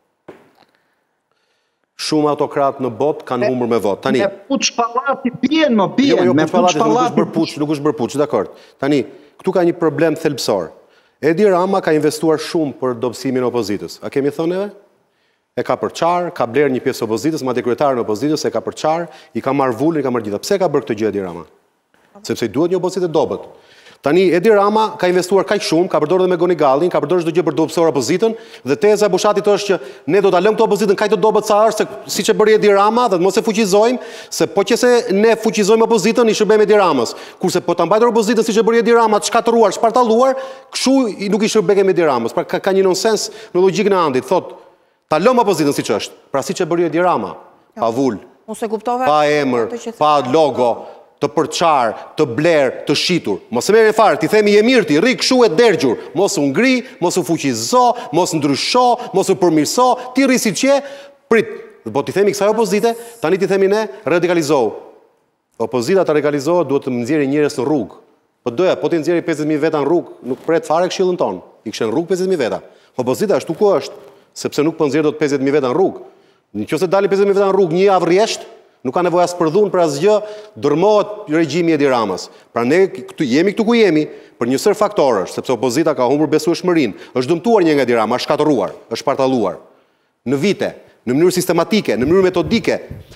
Shumë autokrat në botë kanë humbur me votë. Tani. Me puç pallati bien, më bien, jo, jo, me puç pallati. Nuk është bërë puç, nuk është bërë puç, dakord. Tani, këtu ka një problem thelbësor. Edi Rama ka investuar shumë për dobësimin e opozitës. A kemi thënë neve? E ka përçar, ka bler një pjesë opozitës, madje kryetari i opozitës e ka përçar, i ka marr vulën, i ka marr gjitha. Pse ka bërë këtë gjë Edi Rama? Sepse i duhet një opozitë e dobët. Tani Edi Rama ka investuar kaq shumë, ka përdorur edhe me Goni Gallin, ka përdorur çdo gjë për të dobësuar opozitën, dhe teza e Bushatit është që ne do ta lëmë këtë opozitën kaq të dobët sa është, se siç e bëri Edi Rama, dhe të mos e fuqizojmë, se po qëse ne fuqizojmë opozitën, i shërbejmë Edi Ramës. Kurse po ta mbajtur opozitën siç e bëri Edi Rama, të shkatëruar, shpartalluar, kështu nuk i shërbejmë Edi Ramës. Pra ka, ka një nonsens në logjikën e Andit, thotë ta lëmë opozitën siç është, pra siç e bëri Edi Rama, pa vulë, pa emër, pa logo, të përçar, të bler, të shitur. Mos e merrni fare, ti themi je mirë ti, rri kshu e dergjur, mos u ngri, mos u fuqizo, mos ndrysho, mos u përmirëso, ti rri siç je, prit. Po ti themi kësaj opozite, tani ti themi ne radikalizohu. Opozita të radikalizohet duhet të nxjerrë njerëz në rrugë. Po doja, po ti nxjerrë pesëdhjetë mijë veta në rrugë, nuk pret fare këshillën ton. I kishin në rrugë pesëdhjetë mijë veta. Opozita ashtu ku është, sepse nuk po nxjerr dot pesëdhjetë mijë veta në rrugë. Nëse dalin pesëdhjetë mijë veta në rrugë një javë rresht, nuk ka nevojë as për dhunë për asgjë, dërmohet regjimi i Edi Ramës. Pra ne këtu jemi këtu ku jemi për një sër faktorësh, sepse opozita ka humbur besueshmërinë, është dëmtuar një nga Edi Rama, është shkatëruar, është partalluar. Në vite, në mënyrë sistematike, në mënyrë metodike,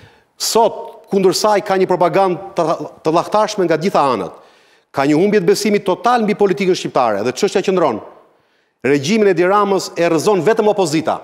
sot kundër saj ka një propagandë të, të llahtarshme nga gjitha anët. Ka një humbje të besimit total mbi politikën shqiptare dhe çështja qëndron. Regjimin e Edi Ramës e rrëzon vetëm opozita.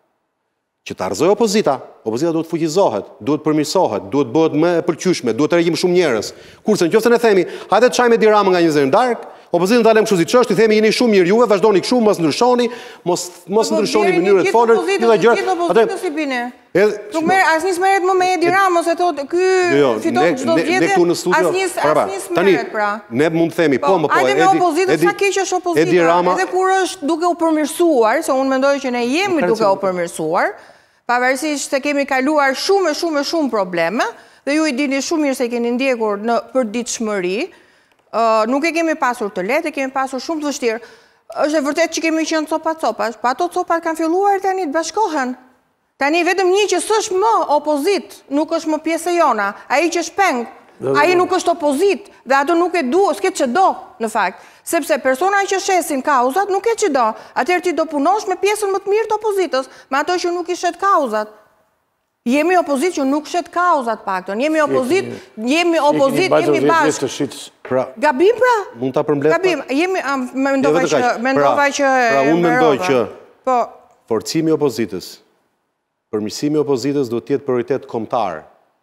Që ta rrëzoj opozita, opozita duhet fuqizohet, duhet përmirësohet, duhet bëhet më e pëlqyeshme, duhet të regjim shumë njerëz. Kurse nëse ne themi, hajde të çajmë Edi Ramën nga një zërin dark, opozitën ta lëmë kështu siç është, i themi jeni shumë mirë juve, vazhdoni kështu, mos ndryshoni, mos mos ndryshoni mënyrën e folur, gjithë gjëra. Atë si bine. Nuk merr asnjë smerret më me Edi Ramën, se thotë ky fiton çdo zgjedhje. Asnjë asnjë smerret pra. Ne mund të themi, po më po Edi. Hajde me opozitën, sa keq është opozita, edhe kur është duke u përmirësuar, se unë mendoj që ne jemi duke u përmirësuar. Pavarësisht se kemi kaluar shumë e shumë e shumë probleme, dhe ju i dini shumë mirë se keni ndjekur në përditshmëri, nuk e kemi pasur të lehtë, e kemi pasur shumë të vështirë. Është e vërtet që kemi qenë copa-copa, pa ato copat kanë filluar tani të bashkohen. Tani vetëm një që s'është më opozit, nuk është më pjesë e jona, ai që shpeng, ai nuk është opozit, dhe ato nuk e du, s'ke që do, në fakt. Sepse persona që shesin kauzat nuk e që do, atëherë ti do punosh me pjesën më të mirë të opozitës, me ato që nuk i shet kauzat. Jemi opozit që nuk shet kauzat pakton, jemi opozit, jemi opozit, jemi bashkë. Gabim pra? Mund ta përmbledh? Gabim, jemi, mendova që, mendova që Pra unë mendoj që po forcimi i opozitës, përmirësimi i opozitës duhet të jetë prioritet kombëtar.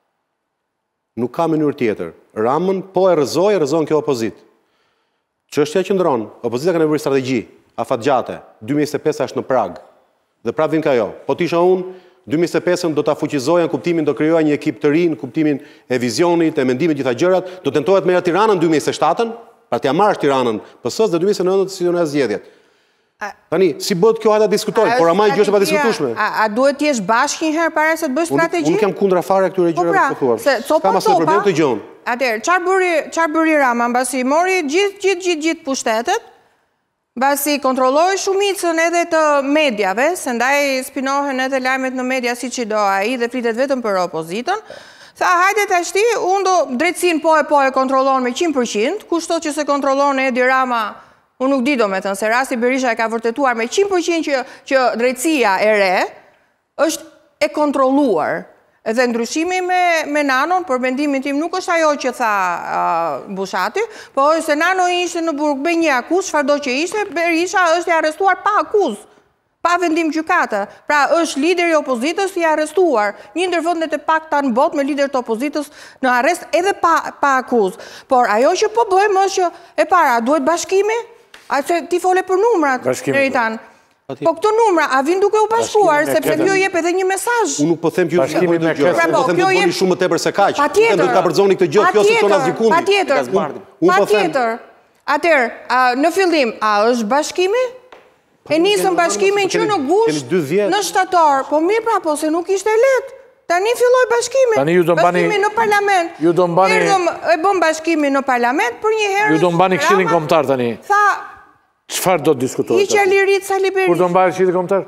Nuk ka mënyrë tjetër. Ramën po e rrëzoi, rrëzon kjo opozitë. Çështja qëndron, opozita ka nevojë strategji, afatgjate, dy mijë e njëzet e pesë është në prag. Dhe prap vin ka jo. Po tisha unë, dy mijë e njëzet e pesën do ta fuqizoja në kuptimin do krijoja një ekip të ri, në kuptimin e vizionit, e mendimit gjitha gjërat, do tentohet merr Tiranën dy mijë e njëzet e shtatën, pra t'ia marrësh Tiranën P S-s dhe dy mijë e njëzet e nëntën si do zgjedhjet. Tani, si bëhet kjo hajta diskutojmë, por ama gjë është e padiskutueshme. A duhet të jesh bashkë një herë para se të bësh strategji? Unë kam kundra fare këtyre gjërave të thuar. Kam asnjë problem të gjon. Atëherë, çfarë bëri çfarë bëri Rama mbasi mori gjithë gjithë gjithë gjithë pushtetet? Basi kontrolloj shumicën edhe të medjave, se ndaj spinohen edhe lajmet në media si që do ai dhe flitet vetëm për opozitën. Tha, hajde të ashti, unë do drejtsin po e po e kontrollon me qind përqind, kushto që se kontrollon e Edi Rama, unë nuk di do me thënë, se Rasti Berisha e ka vërtetuar me qind përqind që, që drejtsia e re është e kontrolluar. Edhe ndryshimi me, me Nanon, për mendimin tim nuk është ajo që tha uh, Bushati, po se Nano ishte në burg me një akuz, çfarë do që ishte, Berisha është i arrestuar pa akuz, pa vendim gjykate. Pra është lideri i opozitës i arrestuar. Një ndër vendet e pakta në botë me lider të opozitës në arrest edhe pa, pa akuz. Por ajo që po bëjmë është që e para, duhet bashkimi? A se ti fole për numrat, Eritan. Po këto numra, a vinë duke u bashkuar, sepse kjo jep edhe një mesazh. Unë nuk po them që ju bashkimi me gjë, unë po them të bëni shumë më tepër se kaq. Patjetër. Do të kapërconi këtë gjë, kjo s'është as gjikundi. Patjetër. Patjetër. Atëherë, në fillim, a është bashkimi? E nisëm bashkimin që në gusht, në shtator, po mirë pra, po se nuk ishte lehtë. Tani filloi bashkimi. Tani ju do mbani bashkimi në parlament. Ju do mbani Erdhëm e bëm bashkimin në parlament për një herë. Ju do mbani Këshillin Kombëtar tani. Tha, çfarë do të diskutohet? Hiqja lirit Sali Berisha. Kur do mbajë Këshilli Kombëtar?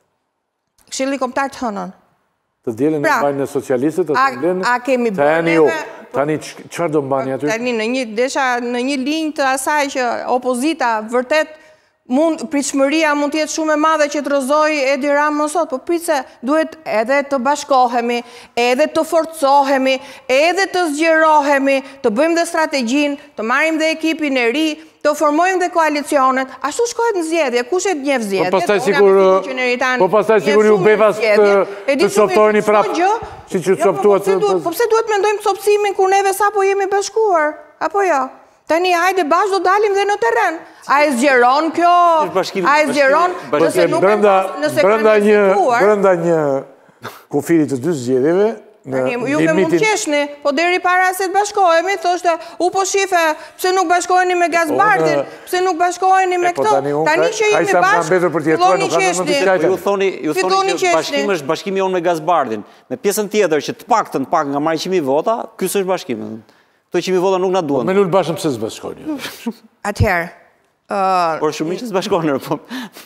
Këshilli Kombëtar të hënën. Të dielën e mbajnë në socialistët, të mbajnë. A kemi bërë jo. Tani çfarë do mbani aty? Tani në një desha në një linjë të asaj që opozita vërtet mund pritshmëria mund të jetë shumë e madhe që të rrëzojë Edi Rama më sot, po pritse duhet edhe të bashkohemi, edhe të forcohemi, edhe të zgjerohemi, të bëjmë dhe strategjinë, të marrim dhe ekipin e ri, të formojmë dhe koalicionet. Ashtu shkohet në zgjedhje, kush e njeh zgjedhjet? Po pastaj sigur, po pastaj sigur ju bevas të çoptoheni prap. Siç u çoptuat. Po pse duhet mendojmë çopsimin kur neve sapo jemi bashkuar? Apo jo? Tani hajde bashkë do dalim dhe në terren. A e zgjeron kjo? A e zgjeron? Nëse nuk e nëse brenda një brenda një kufiri të dy zgjedhjeve në ju me mund qeshni, po deri para se të bashkohemi, thoshte, u po shife, pse nuk bashkoheni me Gazbardin, pse nuk bashkoheni me këto. Tani që jemi bashkë, filloni qeshni. Ju thoni, ju thoni që bashkimi është bashkimi jonë me Gazbardin. Me pjesën tjetër që të paktën të pak nga marrëqimi vota, ky është bashkimi. Këto qimi vota nuk na duan. Me Lul Bashën pse s'bashkojnë? Atëherë. Por shumicës bashkojnë, po.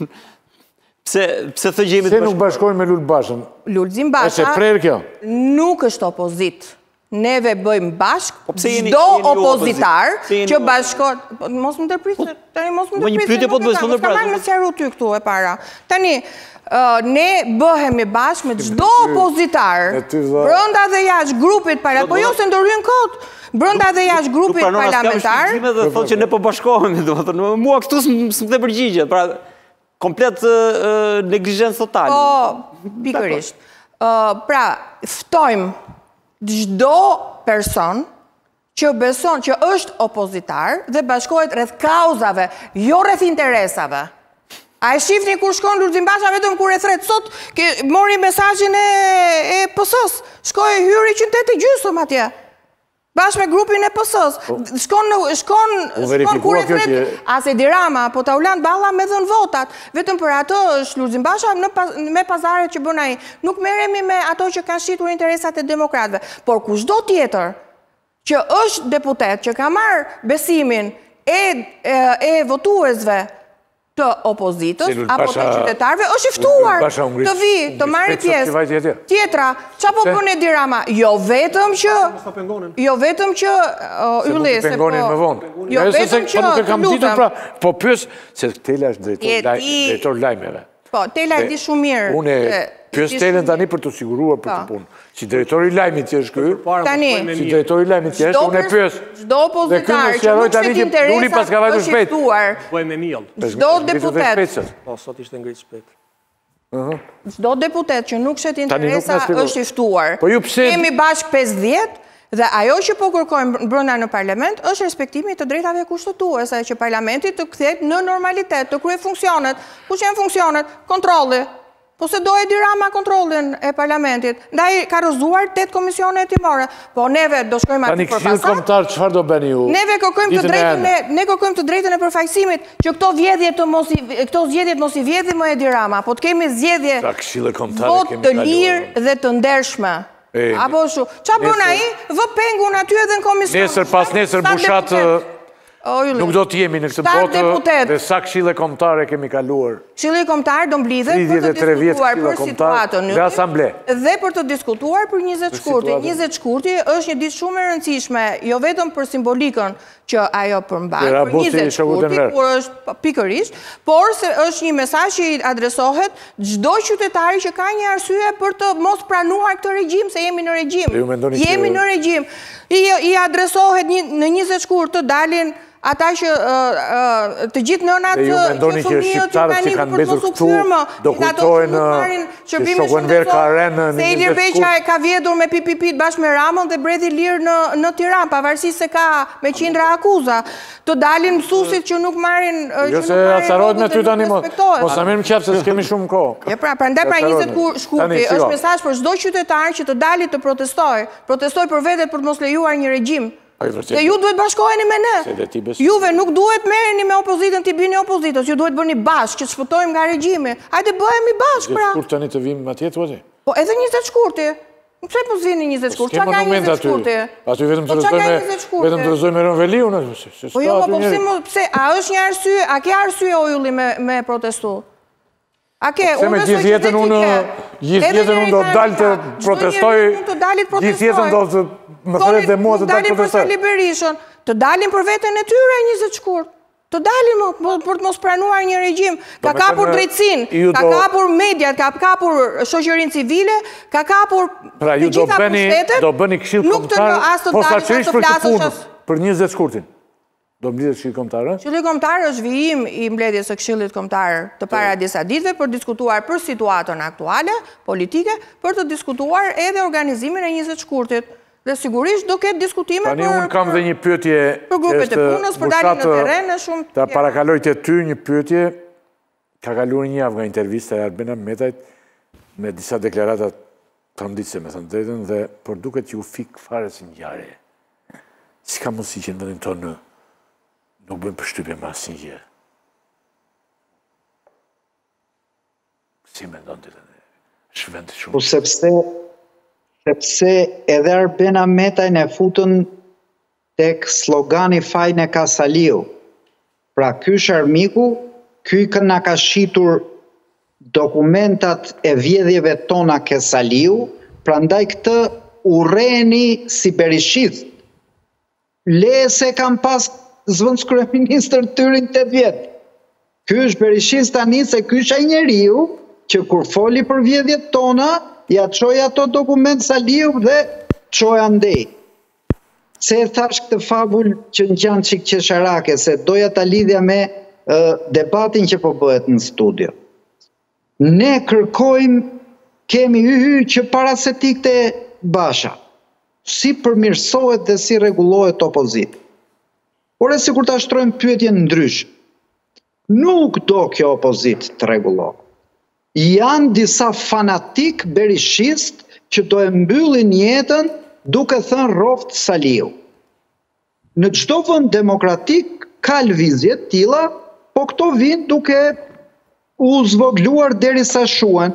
Pse pse thë gjemi të bashkojnë? Se nuk bashkojnë me Lul Bashën? Lulzim Basha. Është prerë kjo? Nuk është opozit. Neve bëjmë bashkë çdo opozitar që bashkohet. Mos më ndërprisë, tani mos më ndërprisë. Një pyetje po të bësh më ndërprisë. Kam më sqaruar ty këtu e para. Tani ne bëhemi bashkë me çdo opozitar, brenda dhe jashtë grupit parlamentar, po jo se ndërhyn kot, brenda dhe jashtë grupit parlamentar. Nuk dhe thotë që ne po bashkohemi, domethënë mua këtu s'më dhe përgjigjet, pra komplet neglizhencë totale. Po, pikërisht. Pra, ftojmë çdo person që beson që është opozitar dhe bashkohet rreth kauzave, jo rreth interesave. A e shifni kur shkon Lulzim Basha vetëm kur e thret sot, mori mesazhin e P S-s, shkoi hyri qytet e gjysmë atje. Bashkë me grupin e P S-s. Shkon shkon shkon kur e thret as Edi Rama, po ta ulan balla me dhën votat. Vetëm për ato është Lulzim Basha me pazaret që bën ai. Nuk merremi me ato që kanë shitur interesat e demokratëve, por kushdo tjetër që është deputet që ka marr besimin e e votuesve të opozitës, apo të qytetarve, është i ftuar të vi, të marrë pjesë. Tjetra, qa po bën Edi Rama? Jo vetëm që... Jo vetëm që... Ylli, se po... Jo vetëm që... të lutem. Po pyes, se Tela është drejtor lajmeve. Po, Tela e di shumë mirë. Unë pyes Telën tani për të siguruar për të punë. Si drejtori i lajmit që është ky, tani, si drejtori i lajmit që është, unë e pyes. Çdo opozitar që nuk shet interesa është i ftuar. Bëj me miell. Çdo deputet. Po, sot ishte ngrit shpejt. Çdo deputet që nuk shet interesa është i ftuar. Po ju pse Kemi bashkë pesëdhjetë dhe ajo që po kërkojmë brenda në parlament është respektimi të drejtave kushtetuese, që parlamenti të kthehet në normalitet, të kryej funksionet. Kush janë funksionet? Kontrolli. Po se do Edi Rama kontrollin e parlamentit. Ndaj ka rrëzuar tetë komisione hetimore. Po neve do shkojmë aty për Këshilli Kombëtar, çfarë do bëni ju? Neve kërkojmë të drejtën e ne kërkojmë të drejtën e përfaqësimit që këto vjedhje të mos i këto zgjedhje mos i vjedhin më Edi Rama, po të kemi zgjedhje votë të lirë dhe të ndershme. Apo shu. Qa bën ai? Vë pengun aty edhe në komision. Nesër pas nesër bushat Nuk do të jemi në këtë botë dhe sa këshille kombëtare kemi kaluar. Këshilli kombëtar do mblidhet për të diskutuar për situatën dhe asamble. Dhe për të diskutuar për njëzet shkurti. njëzet shkurti është një ditë shumë e rëndësishme, jo vetëm për simbolikën që ajo përmban, për njëzet shkurti, kur është pikërisht, por se është një mesazh që i adresohet çdo qytetari që ka një arsye për të mos pranuar këtë regjim, se jemi në regjim. Jemi në regjim. I adresohet në njëzet shkurt të dalin ata që të gjithë nënat që fëmijët që kanë një për të mos u kthyrë, do kujtojnë që shokën ver ka rënë se Ilir Beqa ka vjedhur me pipipit bashkë me Ramën dhe Bredhi Lirë në Tiranë, pavarësisht se ka me qindra akuza. Të dalin mësuesit që nuk marrin Jo se acarohet me ty tani mos. Mos na merrem qafë se s'kemi shumë kohë. Ja pra, prandaj pra njëzet shkurti është mesazh për çdo qytetar që të dalit të protestojë, protestojë për vetet për të mos lejuar një regjim. Se ju duhet bashkoheni me ne. Juve nuk duhet merreni me opozitën, t'i bini opozitës. Ju duhet bëni bashkë, që të shfëtojmë nga regjimi. Hajde bëhemi bashkë, pra. Shkurt tani të vim atje, tu atje? Po, edhe njëzet shkurti. Pse po zvini njëzet shkurti? Qa ka njëzet shkurti? Aty vetëm të rëzoj me Rënveliu. Po jo, po pse, a është një arsye, a ke arsye o Ylli me protestu? A ke, unë besoj që dhe që ke. Gjithë jetën unë do të dalë të protestoj, gjithë jetën do të më thëret dhe mua të dalë të protestoj. Të dalin për Berishën, të dalin për vetën e tyre njëzet shkurt. Të dalin për të mos pranuar një regjim. Ka kapur drejtsin, ka kapur mediat, ka kapur shoqërinë civile, ka kapur pra ju do bëni këshill kombëtar, posaçërisht për këtë punë, për njëzet shkurtin. Do mbledhet këshilli kombëtar? Këshilli kombëtar është vijim i mbledhjes së këshillit kombëtar të para disa ditëve për diskutuar për situatën aktuale, politike, për të diskutuar edhe organizimin e njëzet shkurtit. Dhe sigurisht do ketë diskutime për... Tani unë kam dhe një pyetje... Për grupet e punës, për dalin në teren e shumë... Ta parakaloj të ty një pyetje, ka kaluar një javë nga intervista e Albina Metajt me disa deklaratat të nditse, me thënë drejtën, dhe për duket që u fik fare si ngjarje. Si ka mundësi që në vendin tonë nuk bëjmë përshtypje me asnjë gjë. Si mendon ti tani? Është vend shumë. Po sepse sepse edhe Albina Metaj ne futën tek slogani fajne ka Saliu. Pra ky sharmiku, ky na ka shitur dokumentat e vjedhjeve tona ke Saliu, prandaj këtë urreni si berishist. Le se kam pas zvëndës kryeministër Tyrin të vjetë. Ky është berishist tani se ky është ai njeriu që kur foli për vjedhjet tona, ja çoi ato dokument Saliu dhe çoi andej. Se e thash këtë fabul që në gjanë qik qesharake, se doja ta lidhja me uh, debatin që po bëhet në studio. Ne kërkojmë, kemi hyhy që para se tikte Basha, si përmirësohet dhe si rregullohet opozita. Por e si kur ta shtrojmë pyetjen ndryshë, nuk do kjo opozit të rregullohet. Janë disa fanatik berishist që do e mbyllin jetën duke thënë roft Saliu. Në çdo vend demokratik ka lëvizje të tilla, po këto vijnë duke u zvogluar derisa shuhen.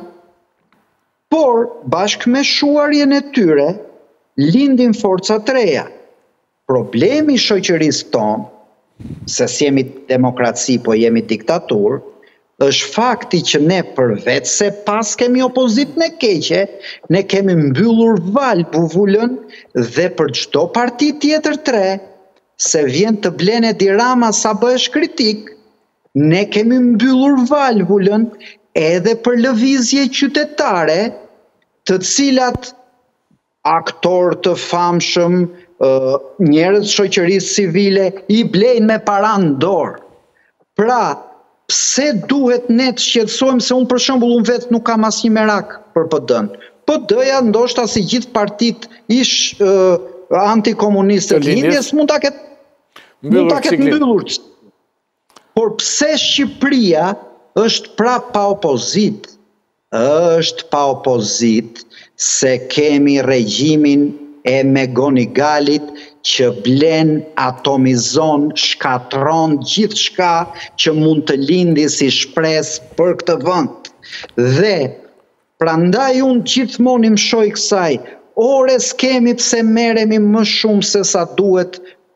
Por bashkë me shuarjen e tyre lindin forca të reja. Problemi i shoqërisë tonë, se s'jemi demokraci, po jemi diktaturë, është fakti që ne përveç se pas kemi opozitën e keqe, ne kemi mbyllur val buvulën dhe për çdo parti tjetër tre, se vjen të blene Edi Rama sa bëhesh kritik, ne kemi mbyllur valvulën edhe për lëvizje qytetare, të cilat aktor të famshëm, njerëz shoqërisë civile i blejnë me para në dorë. Pra, pse duhet ne të shqetësohemi se unë për shembull unë vetë nuk kam asnjë merak për P D-n. P D-ja ndoshta si gjithë partitë ish uh, antikomuniste të lindjes mund ta ketë mund ta ketë mbyllur. Por pse Shqipëria është prap pa opozit? Është pa opozit se kemi regjimin e Megonigalit që blen, atomizon, shkatron gjithë shka që mund të lindi si shpresë për këtë vend. Dhe prandaj unë gjithmonë më shoj kësaj, ore s'kemi pse merremi më shumë se sa duhet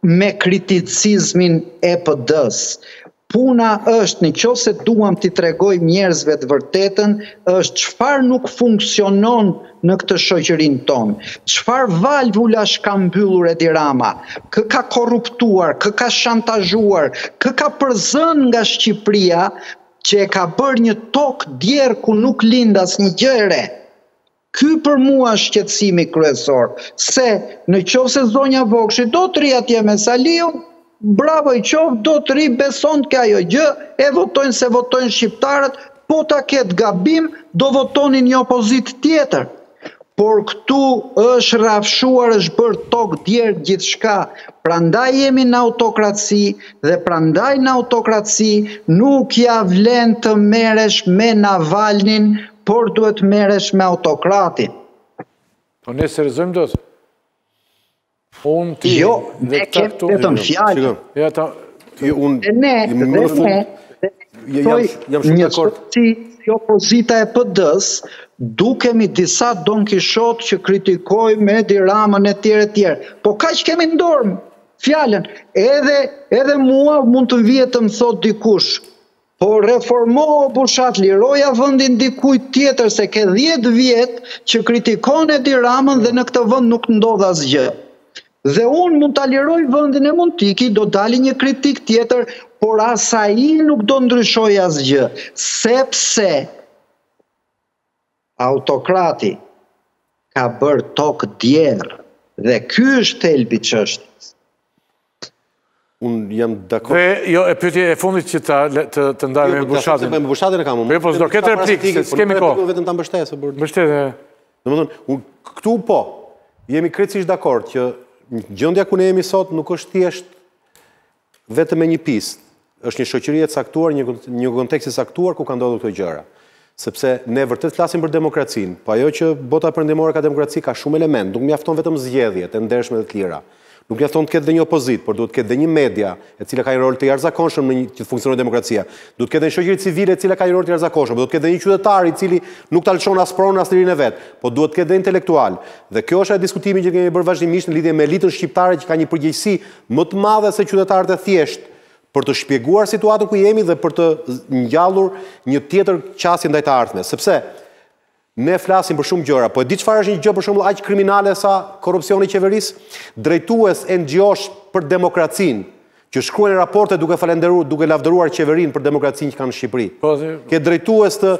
me kriticizmin e P D-s. Puna është, në qoftë se duam t'i tregojmë njerëzve të vërtetën, është çfarë nuk funksionon në këtë shoqërinë tonë. Çfarë valvulash ka mbyllur Edi Rama, kë ka korruptuar, kë ka shantazhuar, kë ka përzën nga Shqipëria, që e ka bërë një tokë djerë ku nuk lind asnjë gjë e re. Ky për mua është shqetësimi kryesor, se në qoftë se zonja Vokshi do të ri atje me Saliun, bravo i qoftë, do të ri beson ke ajo gjë, e votojnë se votojnë shqiptarët, po ta ketë gabim, do votonin një opozit tjetër. Por këtu është rrafshuar, është bërë tokë djerë gjithçka. Prandaj jemi në autokraci dhe prandaj në autokraci nuk ja vlen të merresh me Navalnin, por duhet merresh me autokratin. Po ne seriozojmë dot. Unë ti Jo, dhe ne këta kemi këtu. vetëm fjalë. Ja ta Jo, unë Dhe ne, dhe në fund ne, jam jam shumë një dakord. si, si opozita e P D-s, dukemi disa Don Kishot që kritikojmë Edi Ramën e tjerë e tjerë. Po kaq kemi në dorë fjalën. Edhe edhe mua mund të vihet të më thot dikush, po reformo Bushat, liroja vendin dikujt tjetër, se ke dhjetë vjet që kritikon Edi Ramën dhe në këtë vend nuk ndodh asgjë. Dhe unë mund ta liroj vendin e Montiki, do dali një kritik tjetër, por as ai nuk do ndryshoj asgjë, sepse autokrati ka bërë tokë djerë dhe ky është thelbi i çështjes. Unë jam dakord. Dhe jo, e pyetje e fundit që ta të të ndajmë me Bushatin. Me Bushatin e kam unë. Po, po, s'do ketë replikë, se s'kemi kohë. Vetëm ta mbështesë, por Mbështetje. domethënë, unë këtu po, jemi krejtësisht dakord që gjendja ku ne jemi sot nuk është thjesht vetëm me një pistë. Është një shoqëri e caktuar, një një kontekst i caktuar ku ka ndodhur këto gjëra. Sepse ne vërtet flasim për demokracinë, po ajo që bota perëndimore ka demokraci ka shumë element, nuk mjafton vetëm zgjedhjet e ndershme dhe të lira. Nuk mjafton të ketë dhe një opozit, por duhet të ketë dhe një media e cila ka një rol të jashtëzakonshëm në një që të funksionojë demokracia. Duhet të ketë një shoqëri civile e cila ka një rol të jashtëzakonshëm, duhet të ketë dhe një qytetar i cili nuk ta lëshon as pronën as lirinë e vet, po duhet të ketë dhe intelektual. Dhe kjo është ai diskutimi që kemi bërë vazhdimisht në lidhje me elitën shqiptare që ka një përgjegjësi më të madhe se qytetarët e thjeshtë për të shpjeguar situatën ku jemi dhe për të ngjallur një tjetër qasje ndaj të ardhmes, sepse ne flasim për shumë gjëra, po e di çfarë është një gjë për shembull aq kriminale sa korrupsioni i qeverisë? Drejtues N G O-sh për demokracinë, që shkruajnë raporte duke falendëruar, duke lavdëruar qeverinë për demokracinë që kanë në Shqipëri. Po, Ke drejtues të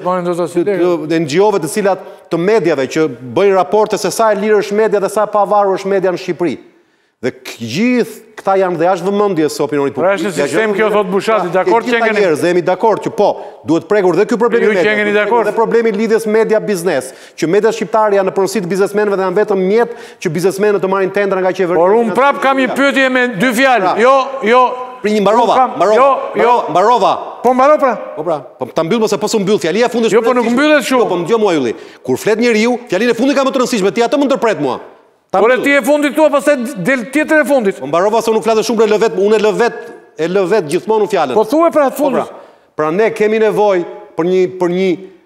N G O-ve të cilat të mediave që bëjnë raporte se sa e lirë është media dhe sa e pavarur është media në Shqipëri. Dhe gjithë këta janë dhe jashtë vëmendjes së opinionit Pra është publik. në sistem kjo thot Bushati, dakord që Gjithë njerëz, dhe jemi dakord që po, duhet prekur dhe ky problemi Ju që media, jeni duhet dakord. prekur dhe problemi i lidhjes media biznes, që media shqiptare janë në pronësi të biznesmenëve dhe janë vetëm mjet që biznesmenët të marrin tendra nga qeveria. Por unë prap kam një pyetje me dy fjalë. Jo, jo. Për një mbarova, Unë kam- mbarova, Jo, jo. mbarova. Po mbaro pra. Po pra, po ta mbyll mos e po s'u mbyll fjalia e fundit. Jo, po nuk mbyllet shumë. Jo, po më dëgjoj mua ylli. Kur flet njeriu, fjalinë e fundit ka më të rëndësishme, ti atë më ndërpret mua. Ta Por e mbyll. ti e fundit tua, pastaj del tjetër e fundit. Po mbarova se unë nuk flasë shumë për e lë vet, unë e lë vet, e lë vet gjithmonë në fjalën. Po thuaj pra të Po fundit. pra, pra ne kemi nevojë për një për një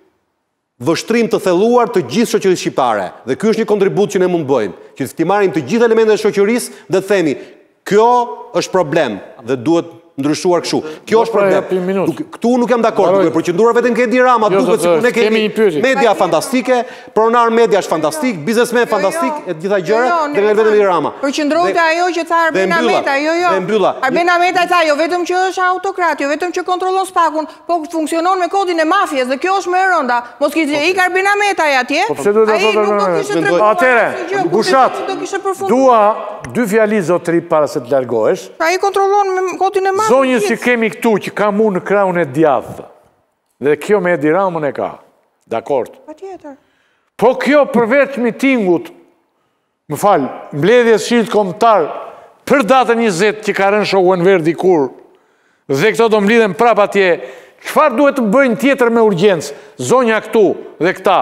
vështrim të thelluar të gjithë shoqërisë shqiptare. Dhe ky është një kontribut që ne mund të bëjmë, që të marrim të gjithë elementet e shoqërisë dhe të themi, kjo është problem dhe duhet ndryshuar kështu. Kjo është pra, problem. japim minutë. Nuk- Këtu nuk jam dakord, Mbaroj. duke përqendruar vetëm ke Edi Rama, Jo, duket zot, sikur ne kemi kemi një pyetje. media fantastike, pronar media është fantastik, biznesmen fantastik, e të gjitha gjërat, dhe nga vetëm Edi Rama. Përqendrohet Dhe- ajo që tha Arben dhe mbylla, Ameta, jo, jo. dhe mbylla. Arben Ameta tha jo vetëm që është autokrat, jo vetëm që kontrollon spakun, po funksionon me kodin e mafjes dhe kjo është më e rënda. Mos ki ik Arben Ameta atje. Po pse duhet ta ai thotë nuk do Arben kishte Ameta? treguar Atëre, asnjë gjë, Bushat, kurse do kishte përfunduar. dua dy fjali zotëri para se të largohesh. Pra ai kontrollon me kodin e mafjes. Zonjës që kemi këtu, që ka mu në krahun e djathtë. Dhe kjo me Edi Ramën e ka. Dakord. Patjetër. Po kjo përveç mitingut, më falë, mbledhjes shilt kombëtar për datën njëzet që ka rënë shoku Enver dikur, dhe këto do mblidhen prap atje, çfarë duhet të bëjnë tjetër me urgjencë, zonja këtu dhe këta?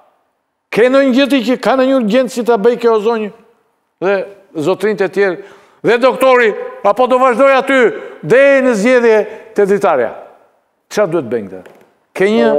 Ke ndonjë gjë ti që ka në një urgjencë që ta bëj kjo zonjë? Dhe zotrinjtë e tjerë, dhe doktori, apo do vazhdoj aty, dhe në zgjedhje të dritarja. Çfarë duhet bëjnë këta? Ke një...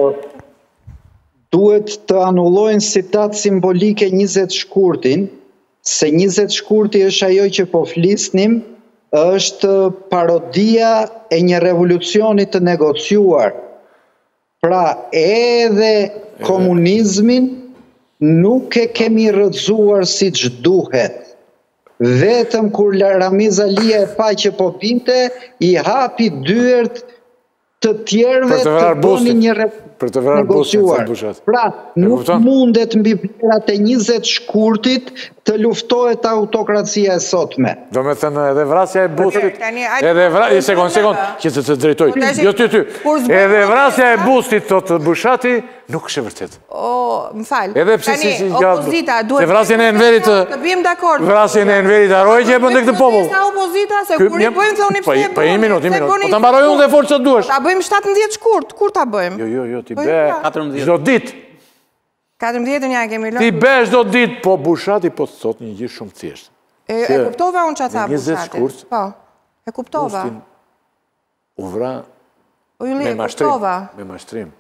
Duhet të anullojnë si datë simbolike njëzet shkurtin, se njëzet shkurti është ajo që po flisnim, është parodia e një revolucioni të negociuar. Pra edhe komunizmin nuk e kemi rrëzuar si që duhet. Vetëm kur Ramiz Alia e pa që po binte, i hapi dyert të tjerëve të bëni një negociuar. Pra, nuk mundet mbi vlerat e njëzet shkurtit të luftohet autokracia e sotme. Do me thënë edhe vrasja e Bustit, edhe vrasja, sekund, sekund, që të të drejtoj, jo ty ty, edhe vrasja e Bustit të të Bushati, nuk është e vërtet. O, më falë. Edhe pse si si opozita duhet... Se vrasjen e Enverit të... Të bim dakord. Vrasjen e Enverit arroj që e bëndë këtë popull. Sa opozita, se kur i bëjmë thoni pse e bëjmë. Pa i minut, i minut. Po të mbaroj unë dhe forë që duesh. Ta bëjmë shtatëmbëdhjetë shkurt, kur ta bëjmë? Jo, jo, jo, ti be... Çdo ditë. katërmbëdhjetë një kemi lënë. Ti be çdo ditë, po Bushati po të thot një gjë shumë thjeshtë. E kuptova unë çfarë tha Bushati. Po. E kuptova. U vra me mashtrim. Me mashtrim.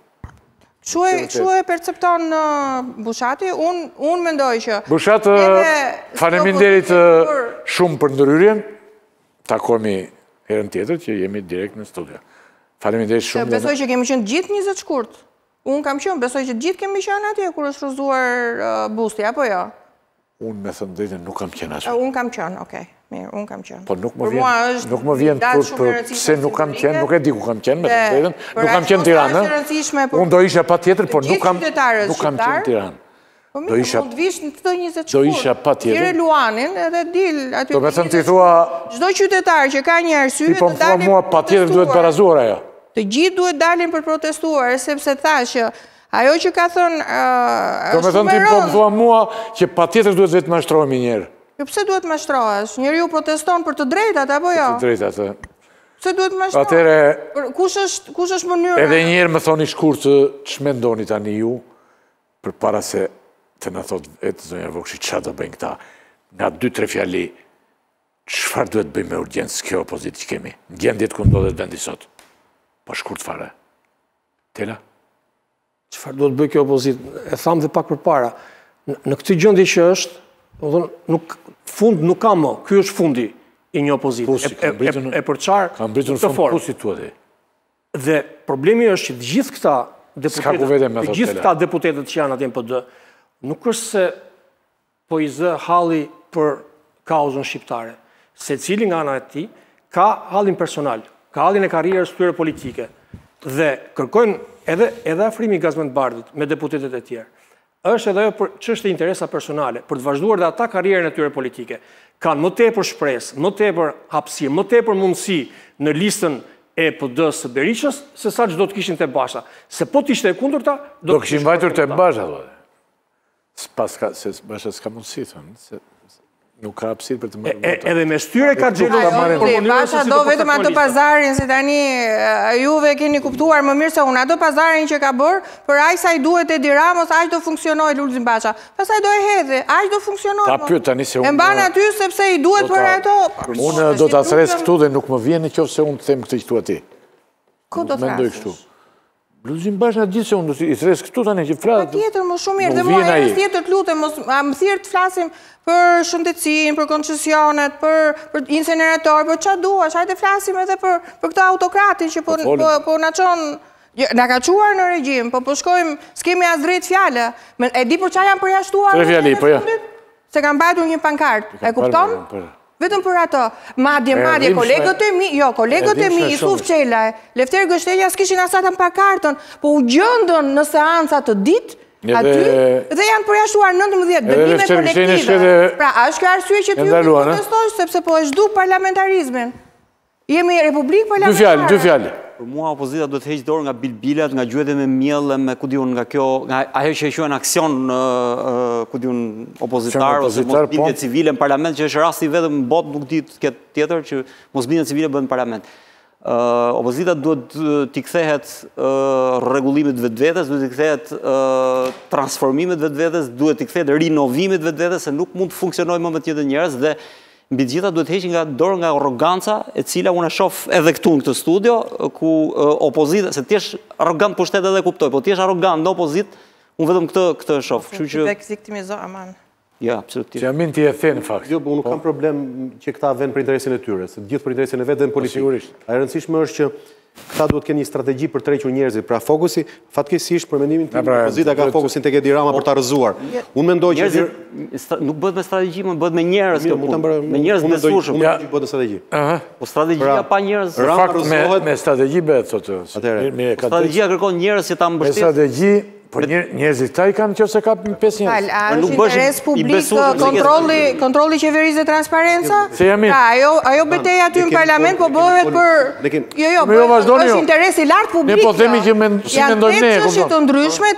Që e percepton Bushati? Unë mendoj që... Bushat, faleminderit shumë për ndërhyrjen, takohemi herën tjetër që jemi direkt në studio. Faleminderit shumë. Besoj që kemi qenë gjithë njëzet shkurt. Unë kam qenë, besoj që gjithë kemi qenë atje kur është rrëzuar Busti, apo jo? Unë me thënë drejtën nuk kam qenë atje. Unë kam qenë, okej. Mirë, unë kam qenë. Po nuk më vjen, nuk më vjen për pse nuk kam qenë, nuk e di ku kam qenë, me thënë drejtën, nuk kam qenë Tiranë. Unë do isha pa tjetër, por nuk kam qenë Tiranë. Po mirë, mund të vish në të njëzet shkurt. Do isha pa tjetër. Kire Luanin edhe dil. Do me thënë ti thua... Gjdo qytetar që ka një arsye të dalin për protestuar. Ti po më thua mua pa tjetër duhet barazuar ajo. Të gjithë duhet dalin për protestuar, sepse tha që ajo që ka thënë... Do me thënë ti po më thua mua që pa tjetër duhet vetë mashtrohemi njerë. Jo, pse duhet mashtrohesh? Njeri ju proteston për të drejtat, apo jo? Për të drejtat, pse duhet mashtrohesh? Kush është mënyra? Edhe njerë më thoni shkurë të ç'mendoni tani ju, për para se të në thot, e të zonja Vokshi, qa do bëjnë këta? Nga dy tre fjali, qëfar duhet bëjmë me urgjensë kjo opozitë që kemi? Në gjendjet ku ndodhet vendi sot? Po shkurt fare. Tela? Qëfar duhet bëjë kjo opozitë? E thamë dhe pak për para. Në këtë gjendje që është, fund nuk ka më, kjo është fundi i një opozitë. E për qarë, kam britur në fund pusit tu edhe. Dhe problemi është që gjithë këta deputetet, gjithë këta deputetet që janë atje në P D, nuk është se po i zë halli për kauzën shqiptare. Se cili nga ana e tij ka hallin personal, ka hallin e karrierës tyre politike dhe kërkojnë edhe edhe afrimi i Gazmend Bardhit me deputetet e tjerë. Është edhe ajo për çështje interesa personale, për të vazhduar dhe ata karrierën e tyre politike. Kanë më tepër shpresë, më tepër hapësirë, më tepër mundësi në listën e P D-s së Berishës, se sa që do të kishin të Basha. Se po të ishte e kundërta, do të kishin vajtur të Basha. Se Basha s'ka mundësi, thënë, nuk ka hapësirë për të marrë vota. Edhe me shtyre ka gjelë. Basha do vetëm ato pazarin, se tani juve keni kuptuar më mirë se unë, ato pazarin që ka bërë, për aq sa i duhet Edi Ramos, aq do funksionoj Lulzim Basha. Pastaj do e hedhe, aq do funksionoj. Ta pyet tani se unë... E mban aty sepse i duhet për ato... Unë do ta thres këtu dhe nuk më vjen nëse unë të them këtë këtu aty. Ku do thrash? Lulzim Basha gjithë se unë i thres këtu tani që flasë... Pa tjetër, më shumë mirë, dhe mua e tjetër të lutem, më thirë të flasim për shëndetësinë, për koncesionet, për incinerator, për qa duash, hajde flasim edhe për këto autokrati që po në qonë, në ka quar në regjim, po po shkojmë, s'kemi as drejt fjale, e di për qa janë përjashtuar? Tre fjali, po ja. Se kam bajtur një pankart, e kupton? Vetëm për ato, madje, madje, kolegët e mi, jo, kolegët e mi, Isuf Qelaj, Lefter Gështelja s'kishin asatën pakartën, po u gjëndën në seansa të ditë, aty, dhe janë përjashtuar nëntëmbëdhjetë dënime kolektive. Pra, është kjo arsye që ty u protestojsh, sepse po është duk parlamentarizmin. Jemi republikë parlamentare. Dy fjallë, dy fjallë. Për mua opozita duhet heqë dorë nga bilbilat, nga gjuete me mjellë, me ku diun nga kjo, nga ajo që e quajnë aksion ku diun opozitar ose mosbindje civile në parlament, që është rasti vetëm në botë, nuk ditë këtë tjetër që mosbindje civile bëhen në parlament. Opozita duhet t'i kthehet rregullimit vetvetes, duhet t'i kthehet transformimit vetvetes, duhet t'i kthehet rinovimit vetvetes, se nuk mund të funksionojë më me të njëjtën njerëz dhe mbi të gjitha duhet heqë nga dorë nga arroganca, e cila unë e shoh edhe këtu në këtë studio, ku opozita, se ti je arrogant po shtet edhe kuptoj, po ti je arrogant në opozit, unë vetëm këtë këtë shoh. Kështu që viktimizo aman. Ja, absolutisht. Që Amin ti e the në fakt. Jo, unë kam problem që këta vend për interesin e tyre, se gjithë për interesin e vetë dhe në politikë. Sigurisht. A e rëndësishme është që këta duhet të kenë një strategji për tërhequr njerëzit. Pra fokusi, fatkeqësisht për mendimin tim, opozita ka fokusin tek Edi Rama për ta rrëzuar. Unë mendoj që njerëzit nuk bëhet me strategji, më bëhet me njerëz kjo punë. Me njerëz besueshëm. Unë mendoj që bëhet me strategji. Po strategjia pa njerëz. Në fakt me me strategji bëhet thotë. Strategjia kërkon njerëz që ta mbështesin. Me strategji Po njerëzit ta i kanë që se ka pesë njerëz. A është interes publik kontroli qeverisë dhe transparenca? Se jam i. Ajo betejë aty në parlament po bëhet për... Jo, jo, është interes i lartë publik. Ne po themi që si mendojmë ne. Janë tetë çështje të ndryshme,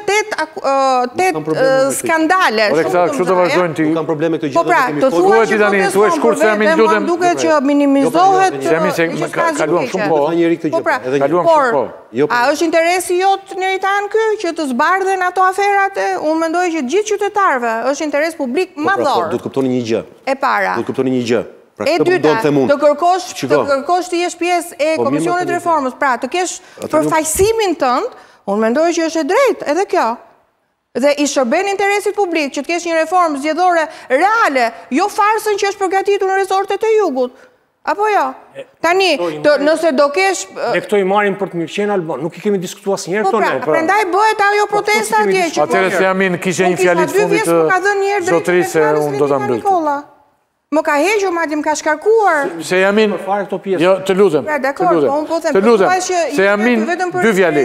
tetë skandale. Ore këta kështu të vazhdojnë ti. Kam probleme këtë Po pra, të thua që proteston për vetë, dhe më duket që minimizohet... Kaluam shumë po. Po pra, por, a është interesi jot njëritan ky që të zbardhen ato aferat? Unë mendoj që gjithë qytetarëve është interes publik madhor. Do të kuptoni një gjë. E para. Do të kuptoni një gjë. E dyta, të kërkosh të kërkosh të jesh pjesë e Komisionit të Reformës, pra të kesh përfaqësimin tënd, unë mendoj që është e drejtë edhe kjo. Dhe i shërben interesit publik që të kesh një reformë zgjedhore reale, jo farsën që është përgatitur në resortet e jugut. Apo jo? Tani, nëse do kesh... Ne këto i marim për të mirëqenë Albon, nuk i kemi diskutuar asnjëherë këto ne. Po pra, prandaj bëhet ajo protesta atje që... Atëherë se Amin kishe një fjali të fundit të zotërisë, unë do ta mbyll. Më ka hequr, madje më ka shkarkuar. Se Amin... Jo, të lutem. Të lutem. Të lutem. Se Amin, dy fjali.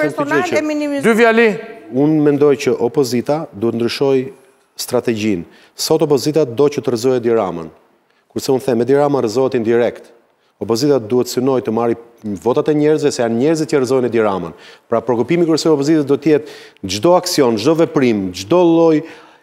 Dy fjali. Unë mendoj që opozita duhet ndryshoj strategjinë. Sot opozita do që të rrëzojë Edi Ramën. Kurse unë them, Edi Rama rrëzohet indirekt. Opozita duhet synoj të marri votat e njerëzve, se janë njerëzit që rrëzojnë Edi Ramën. Pra, përkupimi kryesor i opozitës do të jetë çdo aksion, çdo veprim, çdo lloj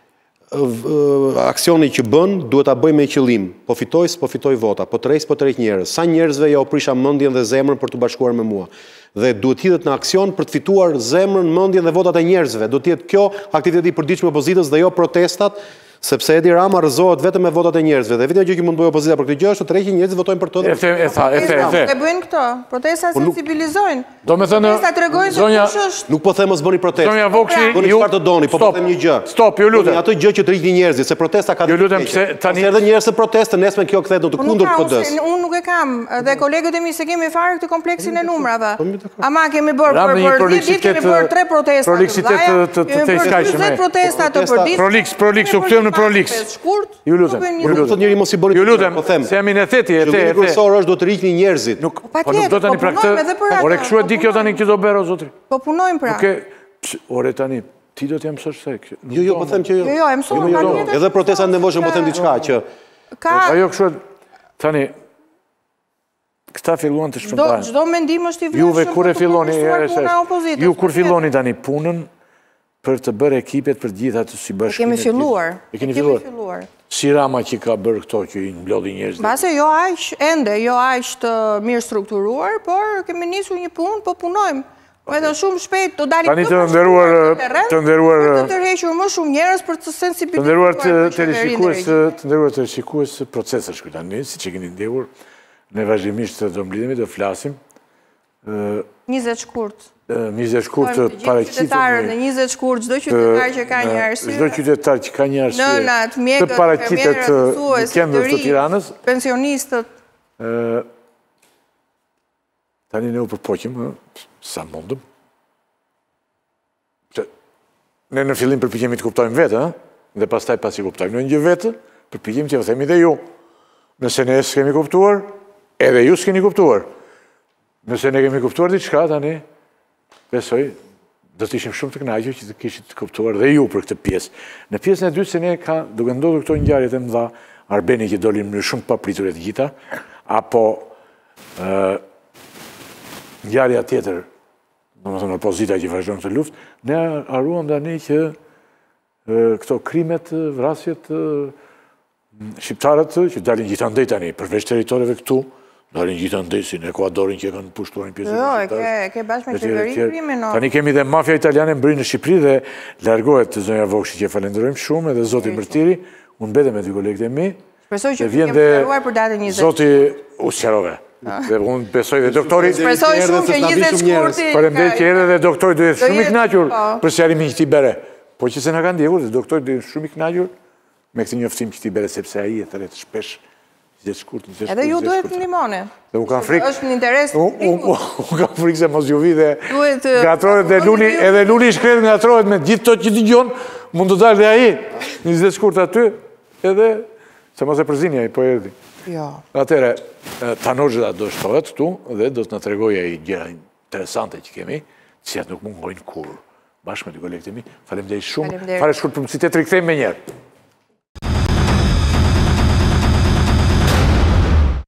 aksioni që bën, duhet ta bëj me qëllim. Po fitoj, s'po fitoj vota, po tërheq, po tërheq njerëz. Sa njerëzve ja u prisha mendjen dhe zemrën për të bashkuar me mua. Dhe duhet hidhet në aksion për të fituar zemrën, mendjen dhe votat e njerëzve. Do të jetë kjo aktiviteti i përditshëm i opozitës dhe jo protestat, sepse Edi Rama rrëzohet vetëm me votat e njerëzve. Dhe vetëm gjë që mund bëjë opozita për këtë gjë është të tërheqë njerëzit votojnë për to. E the, e tha, e the, e the. E bëjnë këto. Protestat sensibilizojnë. Do me thënë, protestat tregojnë se kush është. Nuk po them mos bëni protestë. Zonja Vokshi, bëni çfarë të doni, po po them një gjë. Stop, ju lutem. Ato gjë që tërhiqni njerëzit, se protesta ka. Ju lutem pse tani edhe njerëz të protestë, nesër kjo kthehet në të kundërt P D-s. Unë nuk e kam, dhe kolegët e mi se kemi fare këtë kompleksin e numrave. Ama kemi bërë për ditë kemi bërë tre protesta. Proliksitet të të skajshme. Protesta të përditshme. Proliks, proliks, u kthem në proliks. Ju lutem. Ju lutem njëri mos i bëni. Ju lutem, se jam i në theti, e the, e the. Kryesor është do të rriqni njerëzit. Nuk, po nuk do tani pra këtë. Ore kshu e di kjo tani që do bëro zotri. Po punojmë pra. Nuk ore tani ti do të jam mësosh se. Jo, jo, po them që jo. Jo, jo, e mësoj. Edhe protesta nevojshme po them diçka që ka ajo kshu tani këta filluan të shpërndajnë. Çdo mendim është i vlefshëm. Juve kur e filloni, ju kur filloni tani punën për të bërë ekipet për gjitha të si bashkimit. Kemi filluar. E keni filluar. Si Rama që ka bërë këto që i mblodhi njerëzit. Base jo aq ende, jo aq të mirë strukturuar, por kemi nisur një punë, po punojmë. Edhe shumë shpejt do dalim tani të nderuar të nderuar të tërhequr më shumë njerëz për të sensibilizuar. Të nderuar të rishikues, të nderuar të rishikues procesesh këtu tani, siç e keni ndjekur, ne vazhdimisht do mblidhemi, do flasim. njëzet shkurt. njëzet shkurt të paraqitet. Në njëzet shkurt, çdo qytetar që ka një arsye. Çdo qytetar që ka një arsye. Nënat, mjekët, të paraqitet në qendër të Tiranës. Pensionistët. Tani ne u përpoqim, sa mundëm. Ne në fillim përpiqemi të kuptojmë vetë, dhe pastaj pasi kuptojmë në një vetë, përpiqemi të themi dhe ju. Nëse ne s'kemi kuptuar, edhe ju s'keni kuptuar. Nëse ne kemi kuptuar diçka tani, besoj, do të ishim shumë të kënaqur që të kishit kuptuar dhe ju për këtë pjesë. Në pjesën e dytë se ne ka duke ndodhur këto ngjarjet e mëdha, Arbeni që dolin në shumë papritur e të gjitha, apo ngjarja tjetër, domethënë opozita që vazhdon këtë luftë, ne haruam tani që këto krimet, vrasjet shqiptarët që dalin gjithandej tani përveç territoreve këtu, dalin gjithandej si në Ekuadorin që kanë pushtuar një pjesë të shqiptarët. Jo, e ke bashkë me qeverinë krimin. Tani kemi dhe mafia italiane mbri në Shqipëri dhe largohet të zonja Vokshi që falenderojmë shumë, edhe zoti Mërtiri, unë mbetem me dy kolegët e mi. Shpresoj që kemi sqaruar për datën njëzet. Zoti u sqarove. Dhe unë besoj dhe doktori... Shpresoj shumë që njëzet shkurti... Përëmbet që edhe dhe doktori duhet shumë i kënaqur për sqarimin që ti bere. Po që se na kanë ndjekur, dhe doktori duhet shumë i kënaqur me këti njoftim që ti bere, sepse a i e thëret shpesh, njëzet shkurt, njëzet shkurt. Edhe ju duhet të ndihmoni. Dhe u kanë frikë. është në interes të publikut. U kanë frikë se mos ju vi dhe Duhet, ngatrohet dhe luli, edhe luli i shkret ngatrohet me gjithë to që t'i gjonë, mund të dalë dhe a i, njëzet shkurt aty, edhe, se mos e përzini a i, po erdi. Jo. Atere, Tanozha do shtohet këtu dhe do të në tregoja i gjera interesante që kemi, që jatë nuk mungojnë kur. Bashkë me të kolegët e mi, falem dhe i shumë, fare shkurt për mësit e të rikëthejmë me njerë.